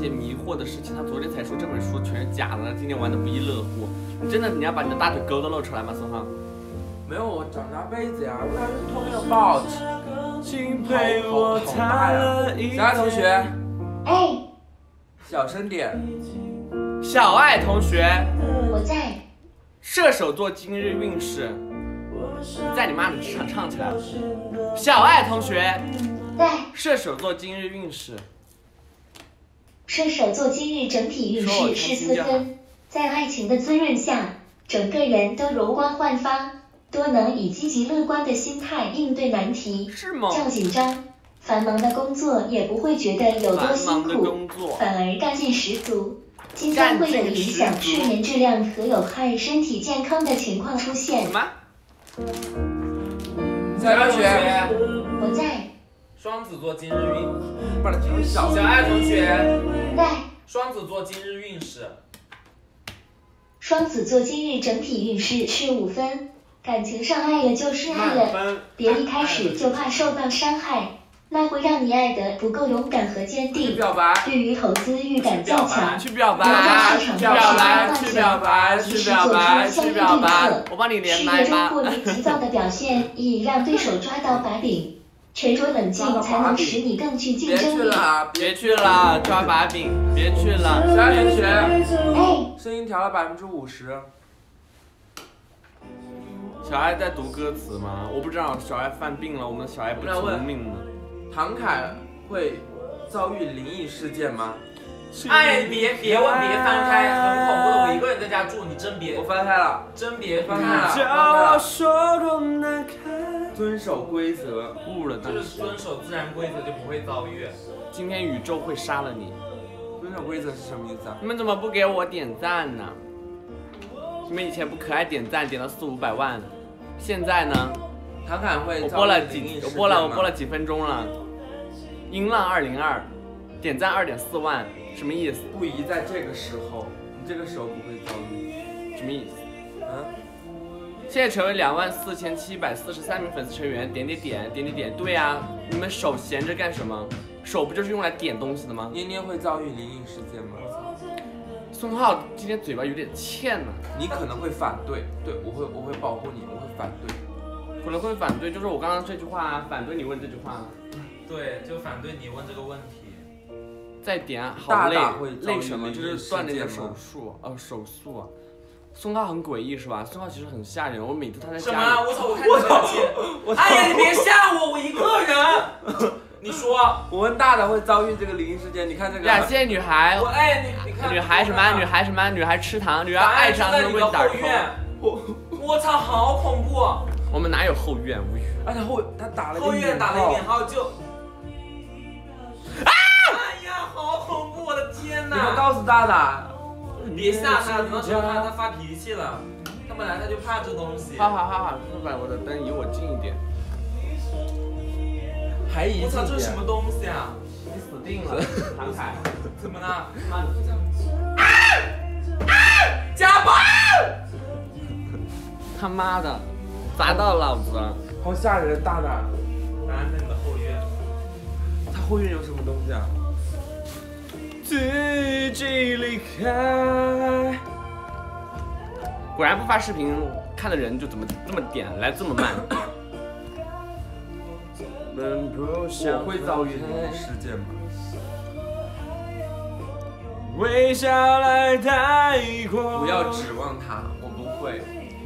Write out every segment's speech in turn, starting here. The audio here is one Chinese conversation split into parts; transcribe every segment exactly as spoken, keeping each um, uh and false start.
些迷惑的事情。他昨天才说这本书全是假的，今天玩的不亦乐乎。你真的你要把你的大腿沟都露出来吗，宋浩？ 没有，我找拿杯子呀，我拿着透明的报纸。好好大呀！小爱同学， 哎， 小声点。 小爱同学， 我在。 射手座今日运势，你在你妈的唱唱起来了。小爱同学， 在。 射手座今日运势。 射手座今日整体运势是四分，在爱情的滋润下，整个人都容光焕发，多能以积极乐观的心态应对难题， 是吗？ 较紧张，繁忙的工作也不会觉得有多辛苦，反而干劲十足。今天会有影响睡眠质量和有害身体健康的情况出现。 什么？ 小爱同学， 我在。 双子座今日运， 把它听小。 小爱同学， 在。 双子座今日运势。 双子座今日整体运势是五分，感情上爱了就是爱了，别一开始就怕受到伤害，那会让你爱得不够勇敢和坚定。对于投资欲感较强， 去表白， 去表白，去表白，去表白，去表白。我帮你连麦吧。 事业中过于急躁的表现易让对手抓到把柄，沉着冷静才能使你更具竞争力。 别去了， 别去了，抓把柄，别去了。 小爱同学， 哎， 声音调了百分之五十。 小爱在读歌词吗？我不知道，小爱犯病了，我们的小爱不聪明呢。 唐凯会遭遇灵异事件吗？ 哎，别别问，别翻开，很恐怖的。我一个人在家住，你真别。 我翻开了， 真别翻开了。 叫我说多难看。 遵守规则， 误了， 就是遵守自然规则就不会遭遇。 今天宇宙会杀了你。 遵守规则是什么意思啊？ 你们怎么不给我点赞呢？你们以前不可爱点赞点到四五百万，现在呢？ 唐凯会我播了几，我播了我播了几分钟了。音浪二零二，点赞二点四万，什么意思？ 不宜在这个时候，你这个时候不会遭遇， 什么意思？ 嗯。 现在成为两万四千七百四十三名粉丝成员，点点点点点点，对啊，你们手闲着干什么？手不就是用来点东西的吗？ 捏捏会遭遇灵异事件吗？ 宋浩今天嘴巴有点欠呢。 你可能会反对，对我会我会保护你，我会反对。 可能会反对，就是我刚刚这句话，反对你问这句话。 对，就反对你问这个问题。 再点啊，好累， 大大累什么？就是锻炼的手术，哦，手速啊。宋浩很诡异是吧？宋浩其实很吓人，我每次他在家里。 什么？我操！我看你表情。哎呀，你别吓我，我一个人。你说。 我问大大会遭遇这个灵异事件，你看这个。 感谢女孩。 我哎，你你看。 女孩什么？女孩什么？女孩吃糖，女孩爱吃糖就会打扣。 我我操，好恐怖！ 我们哪有后院？无语。 而且后他打了后院打了一点号就。啊！哎呀，好恐怖！我的天哪！ 你们告诉大大。 别吓他，等到时候他他发脾气了，他本来他就怕这东西。 好好好好，快把我的灯离我近一点。 还移近一点。 我操，这是什么东西啊？ 你死定了，唐凯。 怎么了？ 妈的！ 啊啊！家暴！ 他妈的，砸到老子！ 好吓人，大大。 当然在你的后院。 他后院有什么东西啊？ 自己离开。果然不发视频，看的人就怎么这么点，来这么慢。 我会遭遇这种事件吗？ 微笑来带过。 不要指望他，我不会。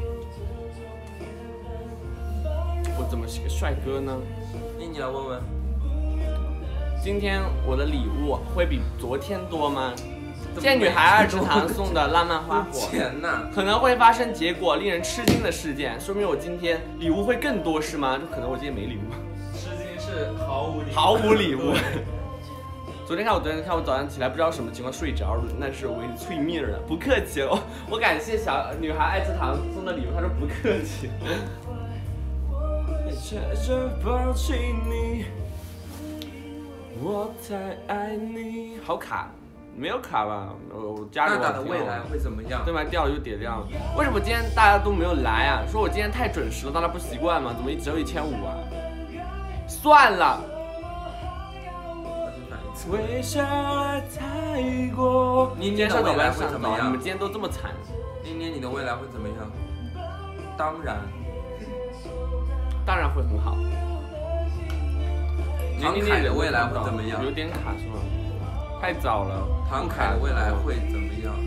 我怎么是个帅哥呢？ 那你来问问。 今天我的礼物会比昨天多吗？现在女孩二食堂送的浪漫花火， 钱呐， 可能会发生结果令人吃惊的事件，说明我今天礼物会更多是吗？就可能我今天没礼物。 吃惊是毫无礼物， 毫无礼物。昨天看我昨天看我早上起来不知道什么情况睡着了，那是我催眠了，不客气哦。我感谢小女孩爱吃糖送的礼物，她说不客气。抱起你。我才爱你，好卡，没有卡吧？我加入大大的未来会怎么样？ 对吧？掉了就跌掉了。为什么今天大家都没有来啊？说我今天太准时了，大家不习惯吗？怎么只有一千五啊？算了， 微笑来太过。 妮妮的未来会怎么样？ 你们今天都这么惨。 妮妮，你的未来会怎么样？当然， 当然会很好。 唐凯的未来会怎么样？ 有点卡是吗？太早了。 唐凯的未来会怎么样？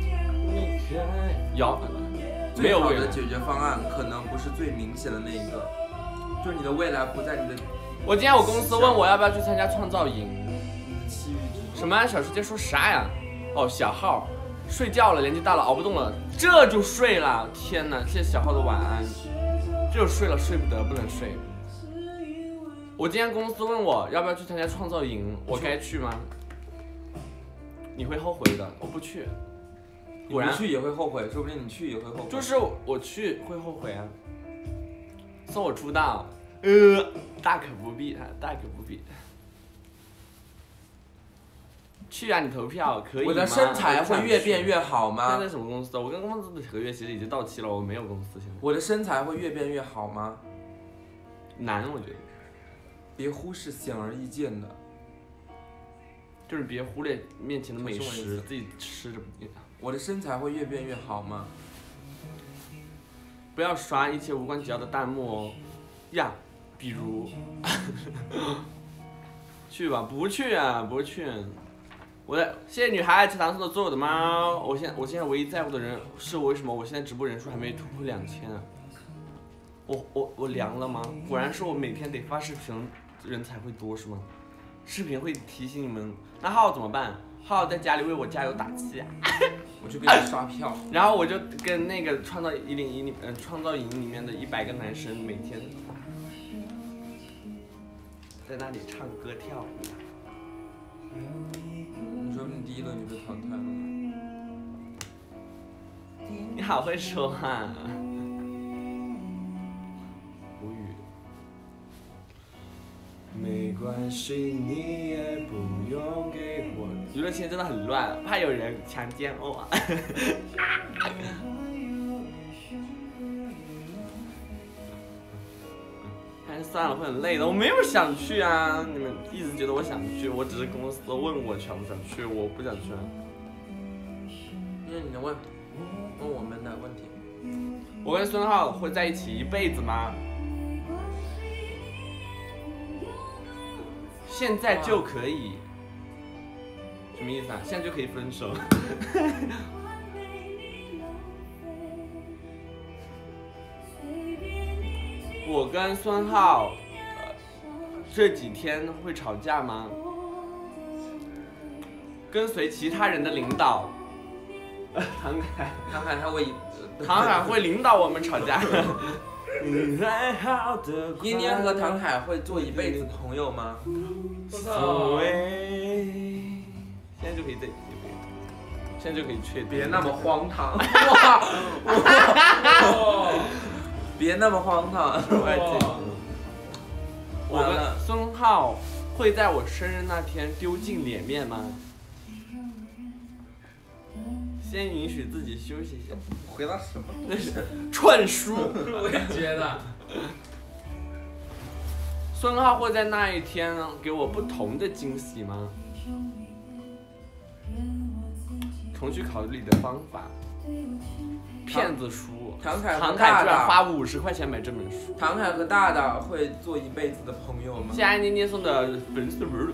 有。 最好的解决方案可能不是最明显的那一个，就是你的未来不在你的。 我今天我公司问我要不要去参加创造营。什么？小师姐说啥呀？哦，小号睡觉了，年纪大了熬不动了，这就睡了。天哪！谢谢小号的晚安。这就睡了，睡不得，不能睡。我今天公司问我要不要去参加创造营，我该去吗？你会后悔的，我不去。 果然去也会后悔，说不定你去也会后悔。 就是我去会后悔啊。送我出道，呃，大可不必啊，大可不必。去啊，你投票可以吗？ 我的身材会越变越好吗？ 现在什么公司？我跟公司的合约其实已经到期了，我没有公司现在。 我的身材会越变越好吗？ 难，我觉得。 别忽视显而易见的， 就是别忽略面前的美食，自己吃着。 我的身材会越变越好吗？ 不要刷一切无关紧要的弹幕哦。呀，比如，去吧，不去啊，不去。我的谢谢女孩爱吃糖送的所有的猫。我现我现在唯一在乎的人是我为什么我现在直播人数还没突破两千啊？我我我凉了吗？果然是我每天得发视频，人才会多是吗？视频会提醒你们。那浩怎么办？浩在家里为我加油打气啊！ 我去给你刷票， 然后我就跟那个创造一零一里，嗯，创造营里面的一百个男生每天在那里唱歌跳舞。 你说你第一轮就被淘汰了吗？ 你好会说话、啊。无语。没关系，你也不用给我。娱乐圈真的很乱，怕有人强奸我。还是算了，会很累的。我没有想去啊，你们一直觉得我想去，我只是公司问我想不想去，我不想去。 因为你的问问我们的问题， 我跟孙浩会在一起一辈子吗？现在就可以，什么意思啊？现在就可以分手？我跟孙浩、呃、这几天会吵架吗？跟随其他人的领导，呃、唐凯， 唐凯他会， 唐凯会领导我们吵架。 妮妮和唐凯会做一辈子朋友吗？ 所谓，现在就可以在，现在就可以确定。 别那么荒唐！哇哇！别那么荒唐！ 我跟孙浩会在我生日那天丢尽脸面吗？先允许自己休息一下。 回答什么？ 那是串书。 我也觉得。 孙浩会在那一天给我不同的惊喜吗？重新考虑的方法。骗子书。 唐凯唐凯居然花五十块钱买这本书。 唐凯和大大会做一辈子的朋友吗？ 谢谢安妮妮送的粉丝文。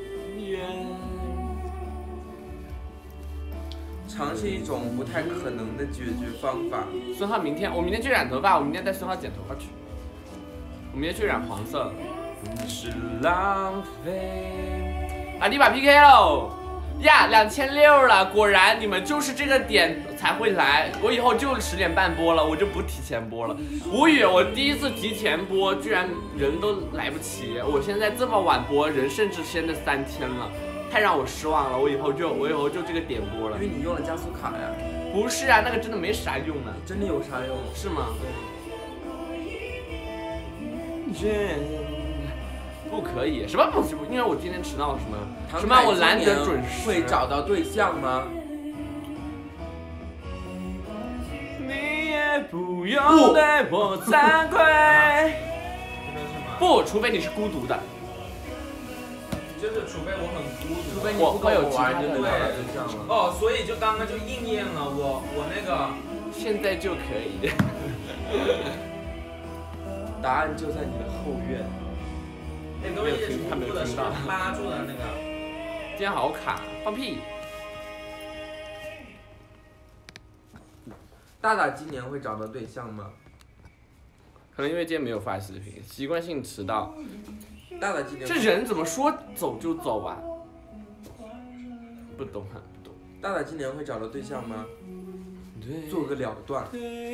尝试一种不太可能的解决方法。 孙浩明天，我明天去染头发，我明天带孙浩剪头发去。我明天去染黄色。是浪费。啊，你把 P K 喽！呀，两千六了，果然你们就是这个点才会来。我以后就十点半播了，我就不提前播了。无语，我第一次提前播，居然人都来不及。我现在这么晚播，人甚至先的三天了。太让我失望了，我以后就我以后就这个点播了。 因为你用了加速卡呀？ 不是啊，那个真的没啥用呢。 真的有啥用？ 是吗？不可以，什么不是？因为我今天迟到什么？什么我难得准时。 会找到对象吗？ 你也不用对我惭愧。不，除非你是孤独的。 就是除非我很孤独， 除非你不跟我玩，就能找到对象了。 哦，所以就刚刚就应验了我我那个现在就可以。 答案就在你的后院。 那个一直重复的是拉住的那个。 今天好卡，放屁！ 大大今年会找到对象吗？ 可能因为今天没有发视频，习惯性迟到。 大大今年这人怎么说走就走啊？不懂啊，不懂。 大大今年会找到对象吗？ 对， 做个了断。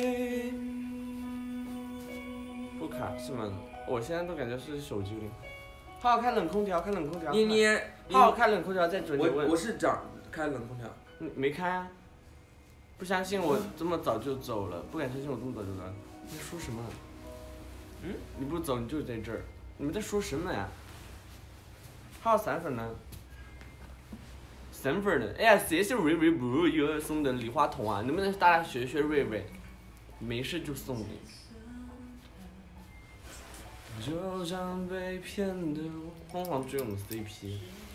不卡是吗？我现在都感觉是手机里。好好开冷空调，开冷空调。 捏捏， 好好开冷空调，再准你问。 我我是长开冷空调。 你没开啊？不相信我这么早就走了，不敢相信我这么早就走了。你在说什么？嗯？你不走，你就在这儿。你们在说什么呀？还有散粉呢？散粉呢？哎呀，谢谢瑞瑞不又送的礼花筒啊！能不能大家学学瑞瑞？没事就送你。就像被骗的疯狂追我们 C P。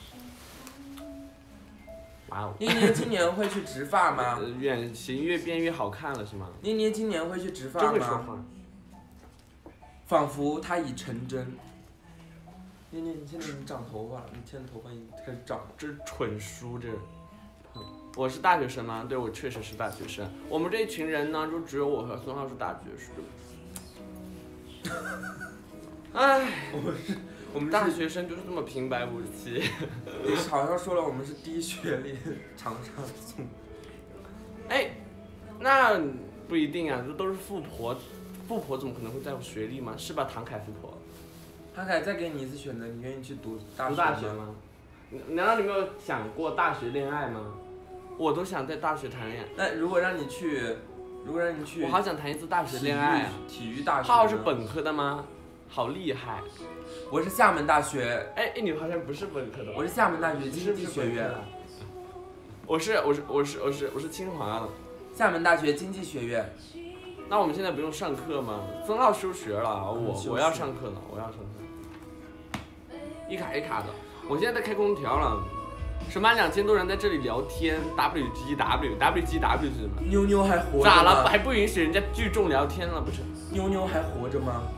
哇哦！ 妮妮今年会去植发吗？ 远行越变越好看了是吗？ 妮妮今年会去植发真会说吗？ 话。 仿佛它已成真。妮妮，你现在已经长头发了，你现在头发已经开始长了。 这是蠢书这。我是大学生吗？对，我确实是大学生。我们这一群人呢，就只有我和孙浩是大学生。唉， 我们是，我们大学生就是这么平白无奇。 你好像说了我们是低学历厂商送。 哎，那不一定啊，这都是富婆，富婆怎么可能会在乎学历吗？是吧，唐凯富婆？ 唐凯，再给你一次选择，你愿意去读大学吗？ 读大学吗？难道你没有想过大学恋爱吗？我都想在大学谈恋爱。 那如果让你去，如果让你去， 我好想谈一次大学恋爱啊！ 体育大学。 浩浩是本科的吗？好厉害！ 我是厦门大学。 哎哎，你好像不是本科的。 我是厦门大学经济学院。 我是我是我是我是我是清华的。 厦门大学经济学院。 那我们现在不用上课吗？孙浩休学了，我我要上课了，我要上课。一卡一卡的，我现在在开空调了。什么两千多人在这里聊天 ？W G W W G W 是什么？ 妞妞还活着吗？ 咋了？还不允许人家聚众聊天了？不是？ 妞妞还活着吗？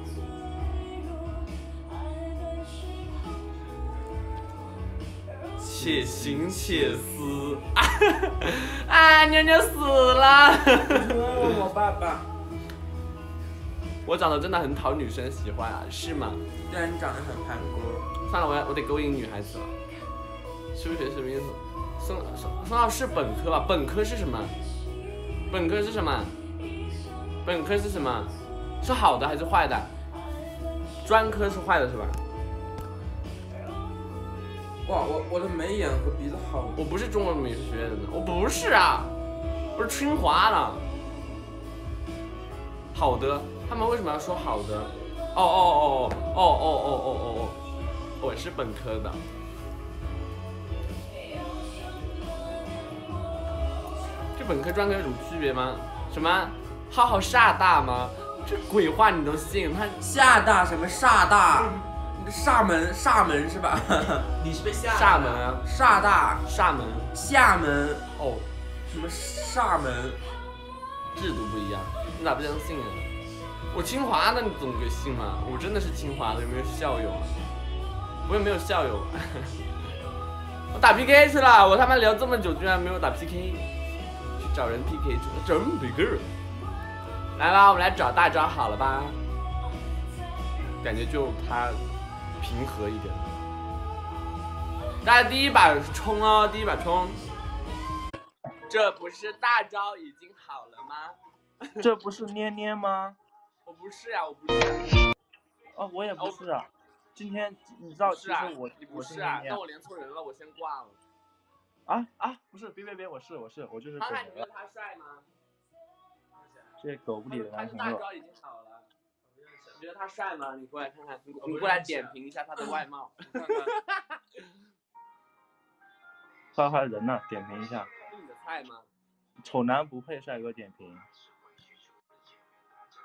且行且思。啊，妞妞死了！ 我爸爸。 我长得真的很讨女生喜欢啊，是吗？ 对啊，你长得很韩国。 算了，我要我得勾引女孩子了。数学什么意思？孙孙孙浩是本科吧？本科是什么？本科是什么？本科是什么？是好的还是坏的？专科是坏的是吧？ 哇，我我的眉眼和鼻子好。 我不是中国美术学院的，我不是啊，我是清华的。好的，他们为什么要说好的？哦哦哦哦哦哦哦哦哦，我是本科的。这本科专科有什么区别吗？什么？浩浩厦大吗？这鬼话你都信？他厦大什么厦大？你这厦门厦门是吧？ 你是被吓厦门啊？ 厦大厦门厦门哦， 什么厦门？ 制度不一样，你咋不相信啊？我清华的，你总给信吗？我真的是清华的，有没有校友啊？我也没有校友。我打 P K 去了，我他妈聊这么久，居然没有打 P K。找人 P K 去了，找人 P K。来吧，我们来找大招好了吧？感觉就他平和一点。大家第一把冲哦，第一把冲。这不是大招已经好了吗？ 这不是捏捏吗？ 我不是啊，我不是、啊。 哦，我也不是啊。今天你知道，其实我你不我是啊， 捏捏那我连错人了，我先挂了。 啊啊，不是，别别别，我是我是我就是本看看你觉得人。 他帅吗？ 这狗不理的他男朋友。 是大招已经好了。你觉得他帅吗？你过来看看，你你过来点评一下他的外貌。你看看。 花花人呢？点评一下。 是你的菜吗？ 丑男不配帅哥点评。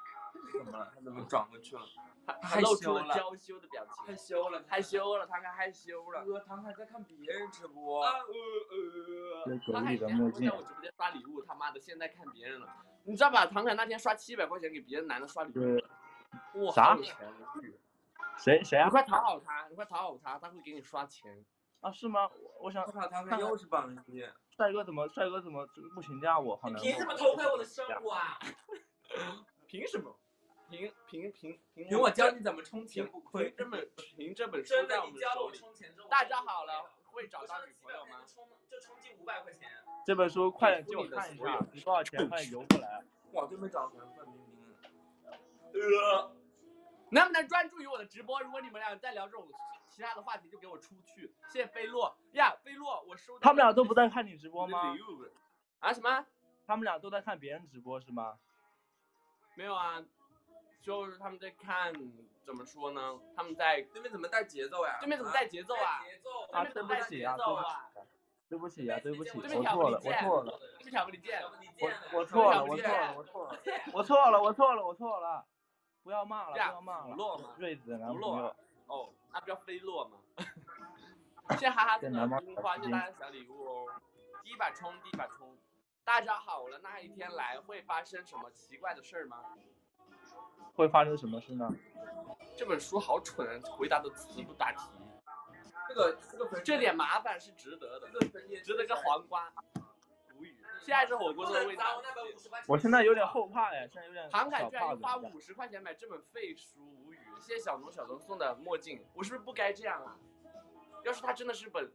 怎么了？他怎么转过去了？ 他他露出了娇羞的表情， 害羞了， 害羞了，唐凯害羞了。 哥，唐凯在看别人直播。 啊呃呃， 这狗里的墨镜在我直播间刷礼物，他妈的现在看别人了。你知道吧？唐凯那天刷七百块钱给别的男的刷礼物，哇， 啥？谁谁啊？ 你快讨好他，你快讨好他，他会给你刷钱。 啊，是吗？我我想看唐凯又是榜一。 帅哥怎么帅哥怎么不评价我？好难。 凭什么偷窥我的生活啊？ 凭什么？凭凭凭凭凭我教你怎么充钱不亏。 凭这本凭这本书真的， 在我们你教手里。 我充钱之后， 大家好了，会找到女朋友吗？ 就充进五百块钱。 这本书快点借我看一下，值多少钱？快点邮过来。 哇，就没找缘分，明明。 呃，能不能专注于我的直播？如果你们俩再聊这种其他的话题，就给我出去。谢谢飞洛呀，飞洛，我收到。 他们俩都不在看你直播吗？ 啊什么？ 他们俩都在看别人直播是吗？ 没有啊，就是他们在看，怎么说呢？他们在对面怎么带节奏呀？ 对面怎么带节奏啊？ 节奏啊，对不起啊，对不起啊，对不起，我错了，我错了， 对面巧克力键， 我我错了，我错了，我错了，我错了，我错了，我错了，不要骂了，不要骂了，瑞子的男朋友。 哦，那不叫飞洛吗？谢谢哈哈子的樱花，谢谢大家小礼物哦。第一把冲，第一把冲。大家好了，那一天来会发生什么奇怪的事吗？ 会发生什么事呢？ 这本书好蠢，回答的词不答题。 这个这个这点麻烦是值得的，值得个黄瓜。无语。现在是火锅的味道。 我现在有点后怕哎，现在有点。 唐凯居然花五十块钱买这本废书，无语。谢谢小农小农送的墨镜，我是不是不该这样啊？要是他真的是本。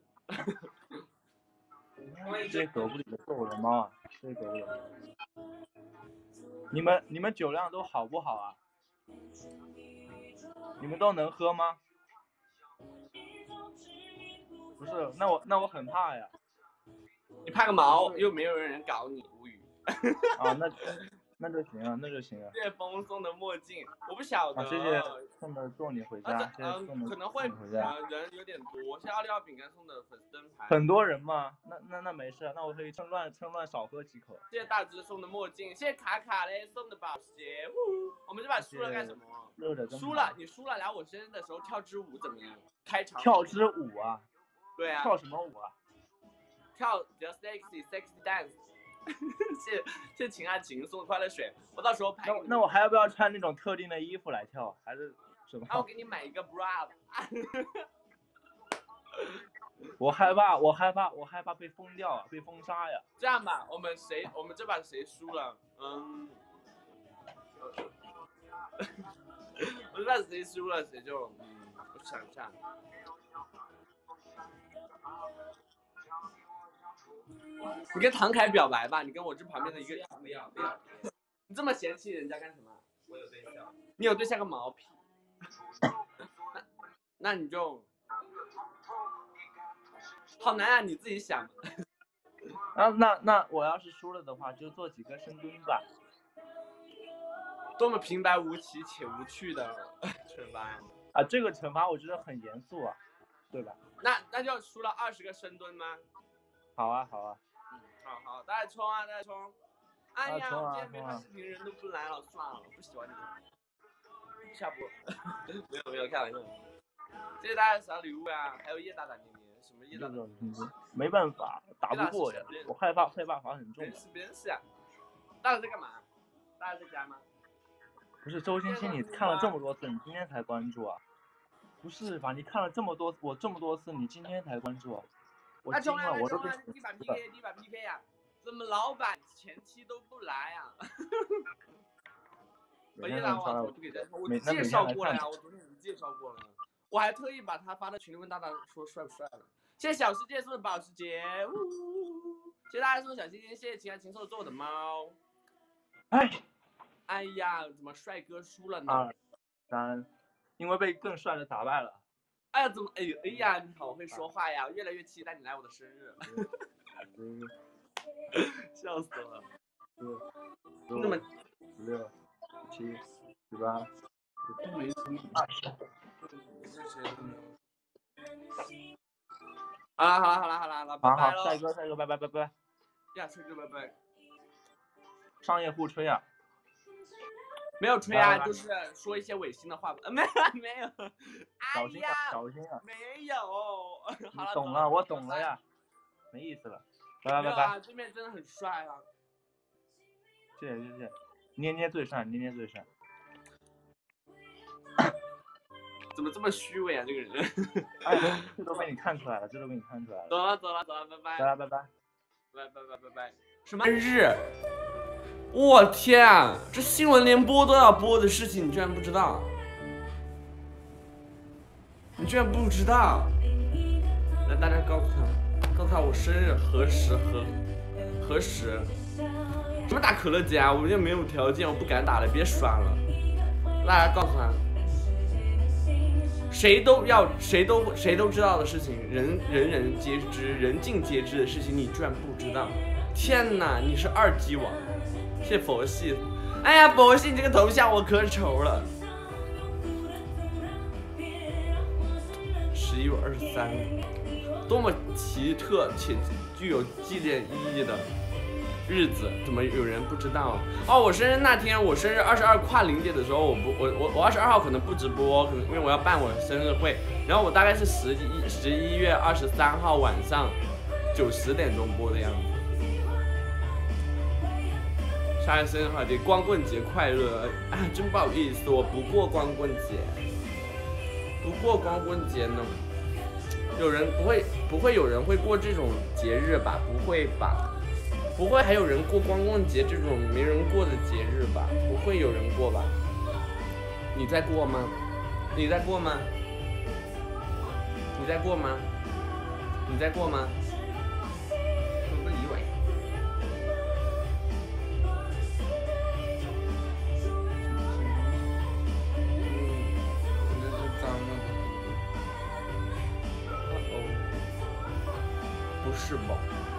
这狗不理的揍我的猫啊！这狗里，你们你们酒量都好不好啊？你们都能喝吗？不是，那我那我很怕呀。 你怕个毛，又没有人搞你，无语。 啊，那那就行啊，那就行啊。 谢谢风送的墨镜，我不晓得。 啊、谢谢送的送你回家，谢谢送的可能会回家。 呃人有点多，谢谢奥利奥饼干送的粉丝灯牌。 很多人吗？那那那没事，那我可以趁乱趁乱少喝几口。 谢谢大只送的墨镜，谢谢卡卡嘞送的保鞋。我们这把输了干什么？输了，你输了，来我生日的时候跳支舞怎么样？开场。 跳支舞啊？ 对啊。 跳什么舞啊？ 跳 Just Sexy Sexy Dance。谢谢谢秦阿晴送的快乐水，我到时候拍。 那那我还要不要穿那种特定的衣服来跳，还是什么？ 那我给你买一个 bra。 我害怕，我害怕，我害怕被封掉啊，被封杀呀。 这样吧，我们谁，我们这把谁输了？嗯，我这把谁输了，谁就嗯，我想一下。你跟唐凯表白吧，你跟我这旁边的一个不要不要， 你这么嫌弃人家干什么？ 我有对象。 你有对象个毛屁？那那你就好难啊，你自己想。 啊，那那我要是输了的话，就做几个深蹲吧。 多么平白无奇且无趣的惩罚啊！这个惩罚我觉得很严肃啊，对吧？ 那那就输了二十个深蹲吗？ 好啊，好啊， 嗯，好好，大家冲啊，大家冲！哎呀， 啊、 我今天没发视频，人都不来了，算了，不喜欢你们。下播，没有没有，开玩笑。谢谢大家的小礼物啊，还有叶大大捏捏，什么叶大大？ 没办法，打不过呀，我害怕害怕罚很重。 别是别是啊，大家在干嘛？大家在家吗？ 不是周星星，你看了这么多次，你今天才关注啊？不是吧？你看了这么多我这么多次，你今天才关注啊？我惊了，我都不第一把 P K， 第一把 P K 呀、啊！怎么老板前期都不来啊？我叶大王，我不给他，我介绍过了呀，我昨天已经介绍过了，我还特意把他发到群里问大大说帅不帅了。谢谢小世界送的保时捷，呜！谢谢大家送的小心心，谢谢秦爱秦送的做我的猫。 哎， 哎呀，怎么帅哥输了呢？ 二三，因为被更帅的打败了。 哎呀，怎么？哎呦，哎呀，你好会说话呀！越来越期待你来我的生日。笑死了。 四、那么十六、十七、十八、十九、二十。 好了好了好了好了好了，拜拜喽！ 帅哥帅哥，拜拜拜拜。 呀，帅哥拜拜。 商业互吹啊。 没有吹啊，就是说一些违心的话。没有没有。 小心啊，小心啊。 没有。好了， 懂了，我懂了呀，没意思了。拜拜拜拜。 对面真的很帅啊。 谢谢谢谢，捏捏最帅，捏捏最帅。 怎么这么虚伪啊，这个人？ 哎，这都被你看出来了，这都被你看出来了。 走了走了走了，拜拜。 拜拜拜拜。 拜拜拜拜拜。什么日？我天啊！这新闻联播都要播的事情，你居然不知道？你居然不知道？来，大家告诉他，告诉他我生日何时何何时？什么打可乐节啊？我又没有条件，我不敢打了，别耍了。大家告诉他。谁都要，谁都谁都知道的事情，人人人皆知，人尽皆知的事情，你居然不知道！天哪，你是二级王！谢佛系，哎呀，佛系，你这个头像我可丑了。十一月二十三，多么奇特且具有纪念意义的日子，怎么有人不知道？哦，我生日那天，我生日二十二跨零点的时候，我不，我我我二十二号可能不直播，可能因为我要办我的生日会，然后我大概是十一十一月二十三号晚上九十点钟播的样子。下一生日话题，光棍节快乐！啊，真不好意思，我不过光棍节，不过光棍节呢。有人不会不会有人会过这种节日吧？不会吧？不会还有人过光棍节这种没人过的节日吧？不会有人过吧？你在过吗？你在过吗？你在过吗？你在过吗？我不以为。嗯，这是脏了。哦，不是吧？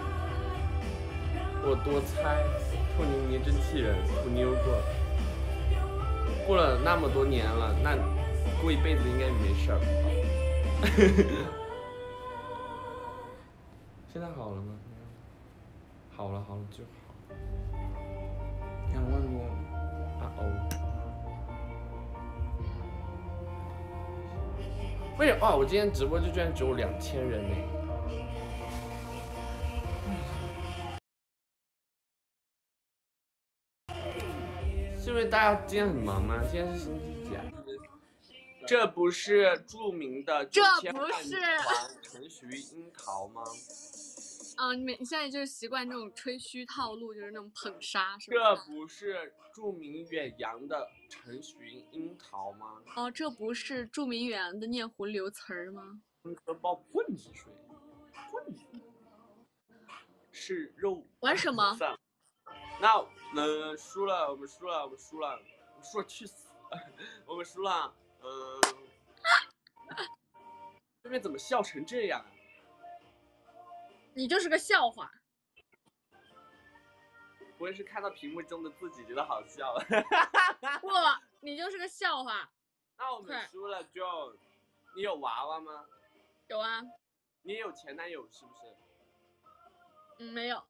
我多猜，臭泥泥真气人，土妞过，过了那么多年了，那过一辈子应该没事儿。现在好了吗？好了好了就好。两万多，啊哦。为什么？哇！我今天直播就居然只有两千人呢。是不是大家今天很忙吗？今天是星期几啊？这不是著名的这不是陈徐樱桃吗？ 啊，你你现在就是习惯这种吹嘘套路，就是那种捧杀，是吧？ 这不是著名远洋的陈徐樱桃吗？ 哦，这不是著名远洋的念湖流词儿吗？ 喝包棍子水，棍子是肉。 玩什么？ 那呃输了，我们输了，我们输了，我说去死，我们输了，嗯、呃，这边怎么笑成这样啊？ 你就是个笑话。 不会是看到屏幕中的自己觉得好笑了？ 不，你就是个笑话。 那我们输了就，你有娃娃吗？ 有啊。 你也有前男友是不是？ 嗯，没有。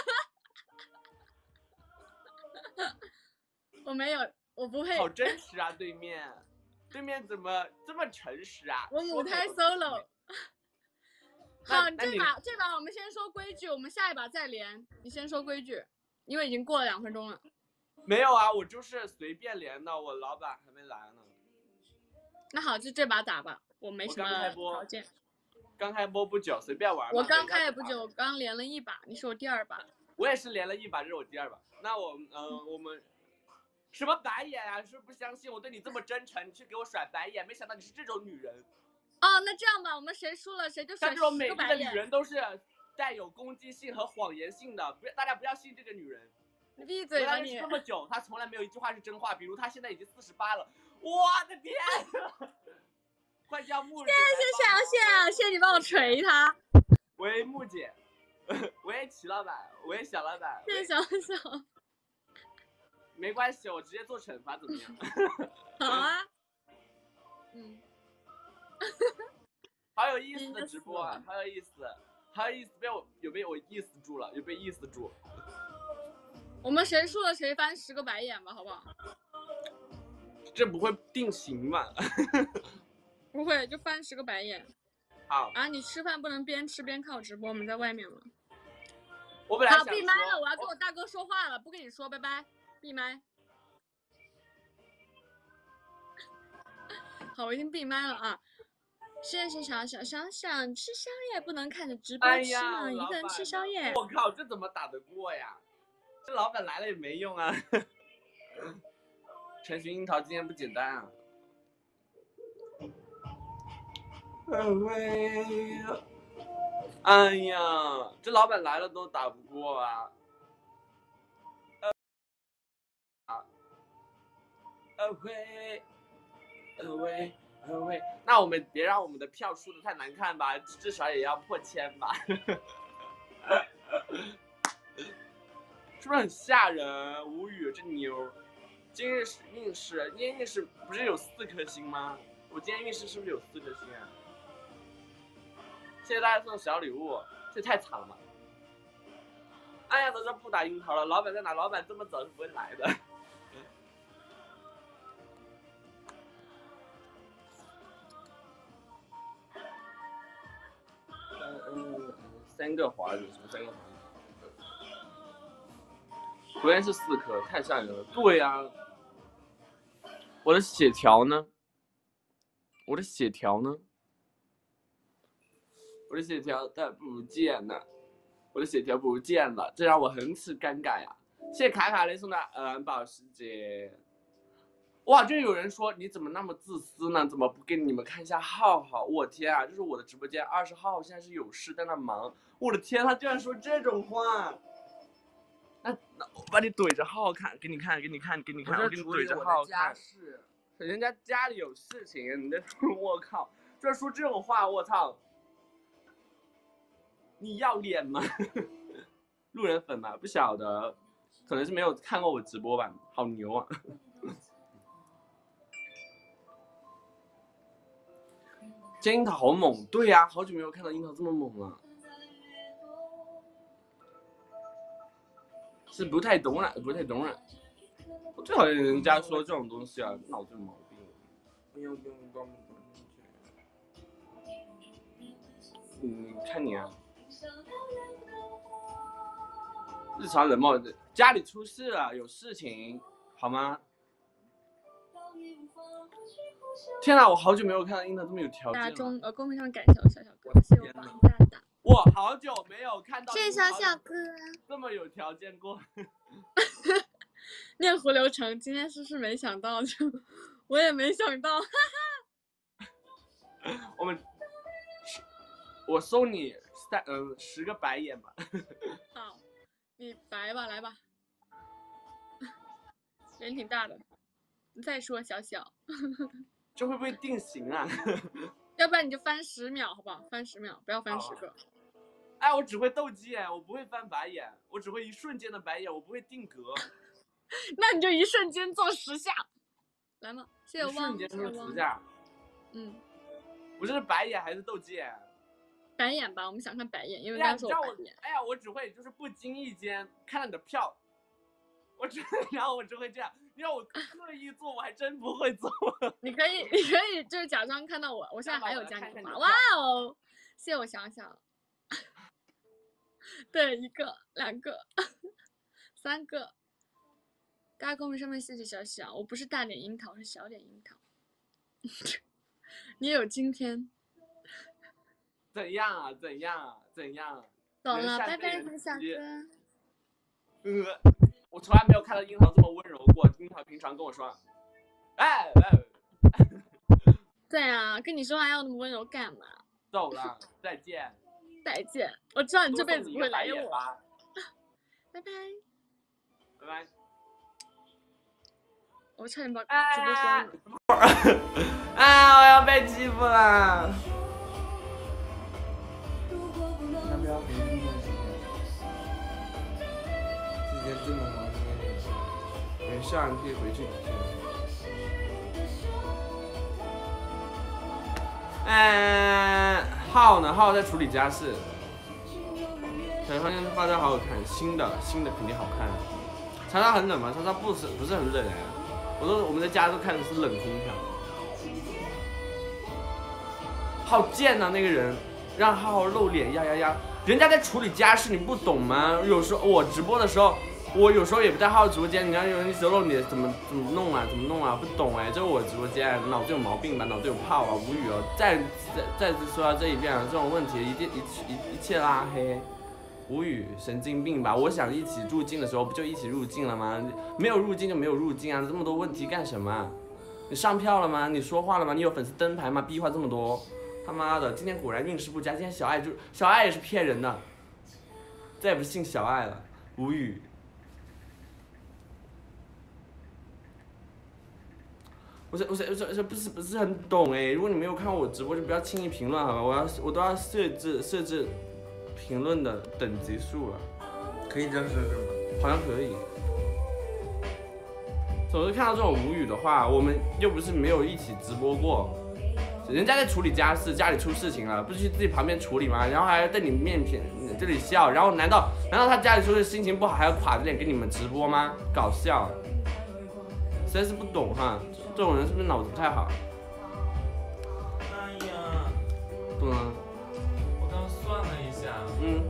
我没有，我不会。 好真实啊，对面，对面怎么这么诚实啊？ 我母胎 solo。好，这把这把我们先说规矩，我们下一把再连。你先说规矩，因为已经过了两分钟了。 没有啊，我就是随便连的，我老板还没来呢。 那好，就这把打吧，我没什么条件。 刚开播不久，随便玩。 我刚开也不久，我刚连了一把，你是我第二把。 我也是连了一把，这是我第二把。那我，嗯、呃，我们什么白眼啊？是不是不相信我对你这么真诚，你去给我甩白眼？没想到你是这种女人。 哦，那这样吧，我们谁输了谁就甩十个白眼。 像这种美丽的女人都是带有攻击性和谎言性的，不，大家不要信这个女人。 你闭嘴吧你！ 这么久，她从来没有一句话是真话，比如她现在已经四十八了，我的天！快叫木姐！ 谢谢谢谢谢谢谢你帮我锤她。 喂，木姐。喂，齐老板，喂，小老板， 谢谢小小。 没关系，我直接做惩罚怎么样？ 好啊。嗯。 好有意思的直播啊，好有意思，好有意思，被我有被我意思住了，有被意思住。 我们谁输了谁翻十个白眼吧，好不好？ 这不会定型吧？ 不会，就翻十个白眼。 好啊，你吃饭不能边吃边看我直播，我们在外面了。 我本来好，闭麦了，我要跟我大哥说话了，不跟你说，拜拜，闭麦。好，我已经闭麦了啊。谢谢小小小想吃宵夜，不能看着直播吃呢， 哎、 一个人吃宵夜。 我靠，这怎么打得过呀？这老板来了也没用啊。陈寻樱桃今天不简单啊。哎呀，这老板来了都打不过啊。啊，呃喂，呃喂。喂，那我们别让我们的票输的太难看吧，至少也要破千吧。是不是很吓人？无语，这妞。今日运势，今天运势不是有四颗星吗？我今天运势是不是有四颗星啊？谢谢大家送小礼物，这太惨了吧！哎呀，都说不打樱桃了，老板在哪？老板这么早是不会来的。嗯，三个华子，什么三个华子？昨天是四颗，太吓人了。对呀、啊，我的血条呢？我的血条呢？我的血条它不见了，我的血条不见了，这让我很是尴尬呀。谢谢卡卡雷送的嗯保时捷。哇，这有人说你怎么那么自私呢？怎么不给你们看一下浩浩？我天啊，这是我的直播间，二十号现在是有事在那忙。我的天，他居然说这种话。那那我把你怼着浩浩看，给你看，给你看，给你看，我给你怼着浩浩看。人家家里有事情，你在说，我靠，居然说这种话，我操！你要脸吗？路人粉吧，不晓得，可能是没有看过我直播吧，好牛啊！这樱桃好猛，对呀、啊，好久没有看到樱桃这么猛了，是不太懂了，不太懂了。我最讨厌人家说这种东西啊，脑子有毛病。嗯，看你啊，日常冷漠，家里出事了，有事情，好吗？天哪，我好久没有看到樱桃这么有条件了。 大中呃公屏上感谢我小小哥，谢谢我大大。 我好久没有看到。 谢谢小小哥。 这么有条件过。 念湖流程，今天是不是没想到？就我也没想到。哈哈。我们，我送你三嗯十个白眼吧。 好，你白吧，来吧。人挺大的。你再说小小。 这会不会定型啊？ 要不然你就翻十秒，好不好？翻十秒，不要翻十个。啊、 哎，我只会斗鸡眼，我不会翻白眼，我只会一瞬间的白眼，我不会定格。 那你就一瞬间做十下，来嘛！谢谢汪， 一瞬间做十下。 嗯， 我这是白眼还是斗鸡眼？ 白眼吧，我们想看白眼，因为刚说我白眼。 哎呀，我只会就是不经意间看到你的票，我只然后我只会这样。你让我刻意做，我还真不会做。 你可以，你可以就是假装看到我，我现在还有加你话。哇哦，谢谢我想想。对，一个、两个、三个。大家公屏上面谢谢小小，我不是大脸樱桃，是小脸樱桃。你也有今天。 怎样啊？怎样啊？怎样？ 懂了，拜拜，小哥。 呃。我从来没有看到樱桃这么温柔过。樱桃平常跟我说，哎哎， 对啊，跟你说话要那么温柔干嘛？ 走了，再见。 再见，我知道你这辈子不会来我。拜拜。 拜拜。 我差点把直播关了。 啊！我要被欺负了。 要不要回去练习？今天这么忙。没事，你可以回去几天。 嗯，浩呢？浩在处理家事。小房间画的好好看，新的新的肯定好看。长沙很冷吗？长沙不是不是很冷哎。 我都我们在家都开的是冷空调，好贱呐、啊、那个人，让浩浩露脸呀呀呀！人家在处理家事，你不懂吗？有时候我直播的时候，我有时候也不在浩浩直播间，你让有人一直露脸，怎么怎么弄啊？怎么弄啊？不懂哎，这是我直播间，脑子有毛病吧？脑子有泡啊！无语哦！再再再次说到这一遍啊，这种问题一定一一一切拉黑。无语，神经病吧！我想一起入境的时候，不就一起入境了吗？没有入境就没有入境啊！这么多问题干什么？你上票了吗？你说话了吗？你有粉丝灯牌吗？逼话这么多，他妈的！今天果然运势不佳，今天小爱就小爱也是骗人的，再也不是信小爱了，无语。我是我是我是我是不是不是很懂哎？如果你没有看我直播，就不要轻易评论好吧？我要我都要设置设置。评论的等级数了， 可以这样设置吗？ 好像可以。总是看到这种无语的话，我们又不是没有一起直播过，人家在处理家事，家里出事情了，不是去自己旁边处理吗？然后还要在你面前这里笑，然后难道难道他家里出事心情不好还要垮着脸给你们直播吗？搞笑，实在是不懂哈，这种人是不是脑子不太好？ 哎呀， 不能。 算了一下， 嗯，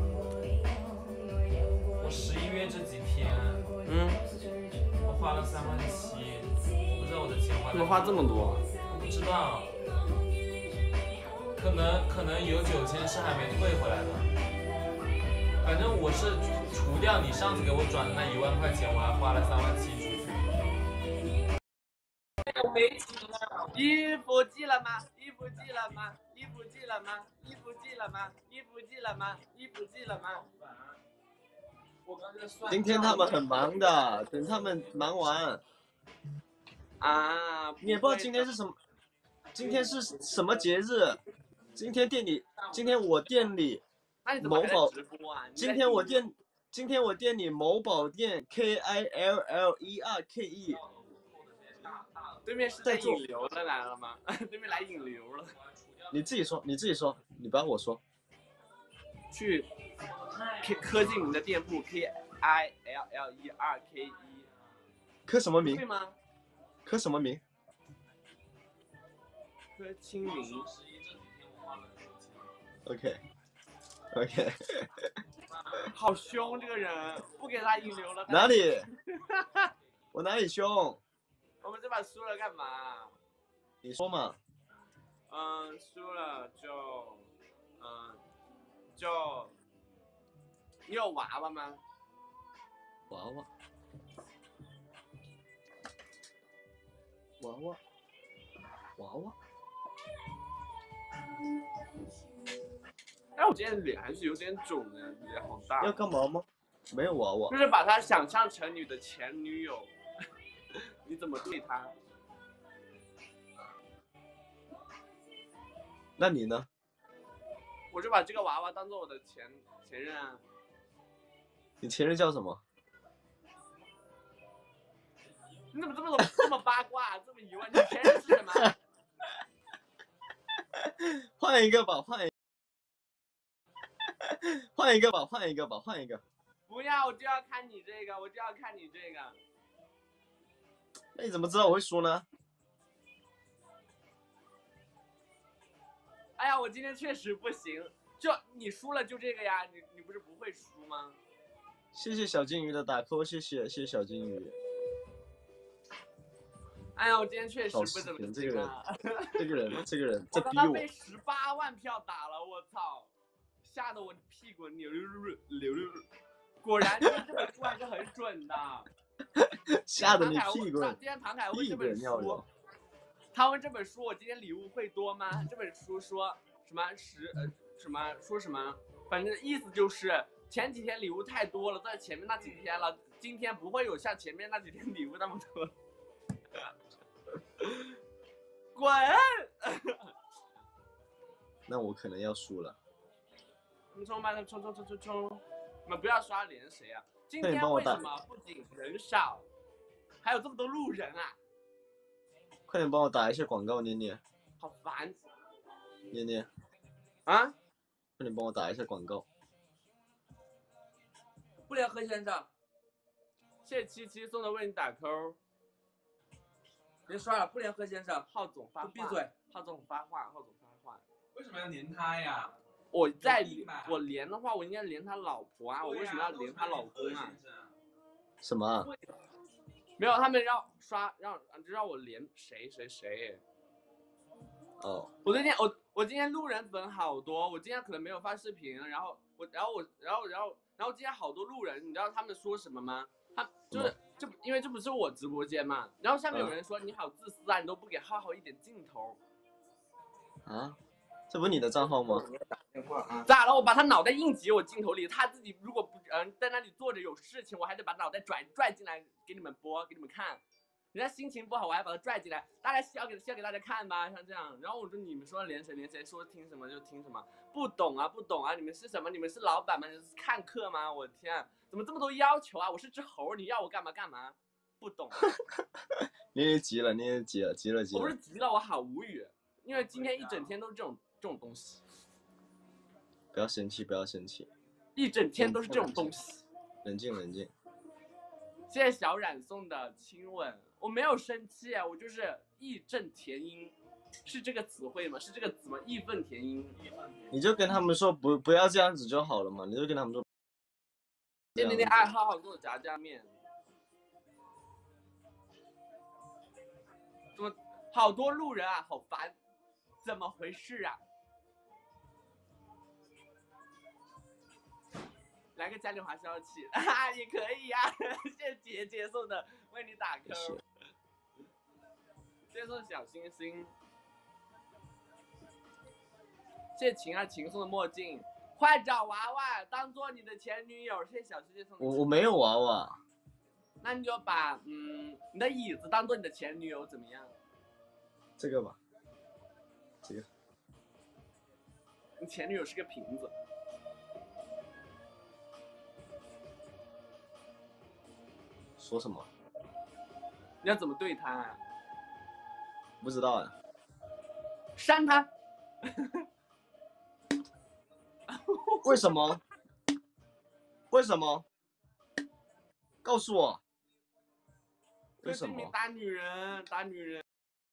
我十一月这几天， 嗯， 我花了三万七，我不知道我的钱花。 怎么花这么多？ 我不知道，可能可能有九千是还没退回来的。反正我是除掉你上次给我转的那一万块钱，我还花了三万七出去。我没钱了。 衣服寄了吗？衣服寄了吗？衣服寄了吗？衣服寄了吗？衣服寄了吗？衣服寄了吗？ 我刚才算。 今天他们很忙的，等他们忙完。 啊！ 你也不知道今天是什么，今天是什么节日？今天店里，今天我店里某宝直播啊！今天我店，今天我店里某宝店 K I L L E R K E。 对面是在引流的来了吗？对面来引流了。 你自己说，你自己说，你不要我说。 去科技名的店铺 K I L L E R K E。 科什么名？ 对吗？ 科什么名？ 科清明。 OK。OK。 好凶这个人，不给他引流了。 哪里？我哪里凶？ 我们这把输了干嘛？ 你说嘛。 嗯，输了就，嗯，就，你有娃娃吗？ 娃娃。娃娃。娃娃。 哎，我今天脸还是有点肿的，脸好大。 要干嘛吗？没有娃娃。 就是把他想象成你的前女友。你怎么对他？ 那你呢？ 我就把这个娃娃当做我的前前任啊。 你前任叫什么？ 你怎么这么这么八卦，这么疑问？你前任是什么？ 换一个吧，换一，换一个吧，换一个吧，换一个。 不要，我就要看你这个，我就要看你这个。 那你怎么知道我会输呢？ 哎呀，我今天确实不行，就你输了就这个呀，你你不是不会输吗？ 谢谢小金鱼的打 call， 谢谢谢谢小金鱼。 哎呀，我今天确实不怎么行啊。这个人，这个人，这个人，这逼我。 我刚刚被十八万票打了，我操，吓得我屁股扭溜溜溜溜。果然，这本书还是很准的。 吓得你屁股。 今天唐凯问这本书，他问这本书我今天礼物会多吗？这本书说什么十呃什么说什么，反正意思就是前几天礼物太多了，在前面那几天了，今天不会有像前面那几天礼物那么多。滚！ 那我可能要输了。 你冲吧，冲冲冲冲冲！你们不要刷连谁啊？今天为什么不仅人少，还有这么多路人啊？ 快点帮我打一下广告，念念。 好烦。 念念。 啊？ 快点帮我打一下广告。 不联合先生，谢谢七七送的为你打 call。 别刷了，不连贺先生。 浩总发话， 闭嘴！ 浩总发话，浩总发话。 为什么要连他呀？ 我在我连的话，我应该连他老婆啊，我为什么要连他老公啊？ 什么、啊？ 没有，他们让刷让让我连谁谁谁。 哦。 我最近我我今天路人粉好多，我今天可能没有发视频，然后我然后我然后然后然后今天好多路人，你知道他们说什么吗？他就是这因为这不是我直播间嘛，然后下面有人说、嗯、你好自私啊，你都不给浩浩一点镜头。 啊？这不是你的账号吗？ 咋了？我把他脑袋硬挤我镜头里，他自己如果不嗯、呃、在那里坐着有事情，我还得把脑袋拽拽进来给你们播，给你们看。人家心情不好，我还把他拽进来，大家需要给需要给大家看吧，像这样。然后我说你们说连谁连谁，说听什么就听什么，不懂啊不懂啊！你们是什么？你们是老板吗？你是看客吗？我天，怎么这么多要求啊？我是只猴，你要我干嘛干嘛？不懂、啊。 你也急了，你也急了，急了急了。 我不是急了，我好无语，因为今天一整天都是这种这种东西。 不要生气，不要生气。 一整天都是这种东西。 冷静冷静。 谢谢小冉送的亲吻。我没有生气啊，我就是义正填膺，是这个词汇吗？是这个词吗？义愤填膺。 你就跟他们说不不要这样子就好了嘛，你就跟他们说。 今天的爱好好给我炸酱面。怎么好多路人啊，好烦，怎么回事啊？来个嘉年华消气，啊也可以呀、啊。谢谢姐姐送的，为你打 call。谢谢送的小星星。谢谢晴啊晴送的墨镜，快找娃娃当做你的前女友。谢谢小星星送的。 我我没有娃娃。 那你就把嗯你的椅子当做你的前女友怎么样？ 这个吧。这个。 你前女友是个瓶子。 说什么？ 你要怎么对他啊？ 不知道啊。 删他。 为什么？为什么？告诉我。为什么？ 打女人，打女人。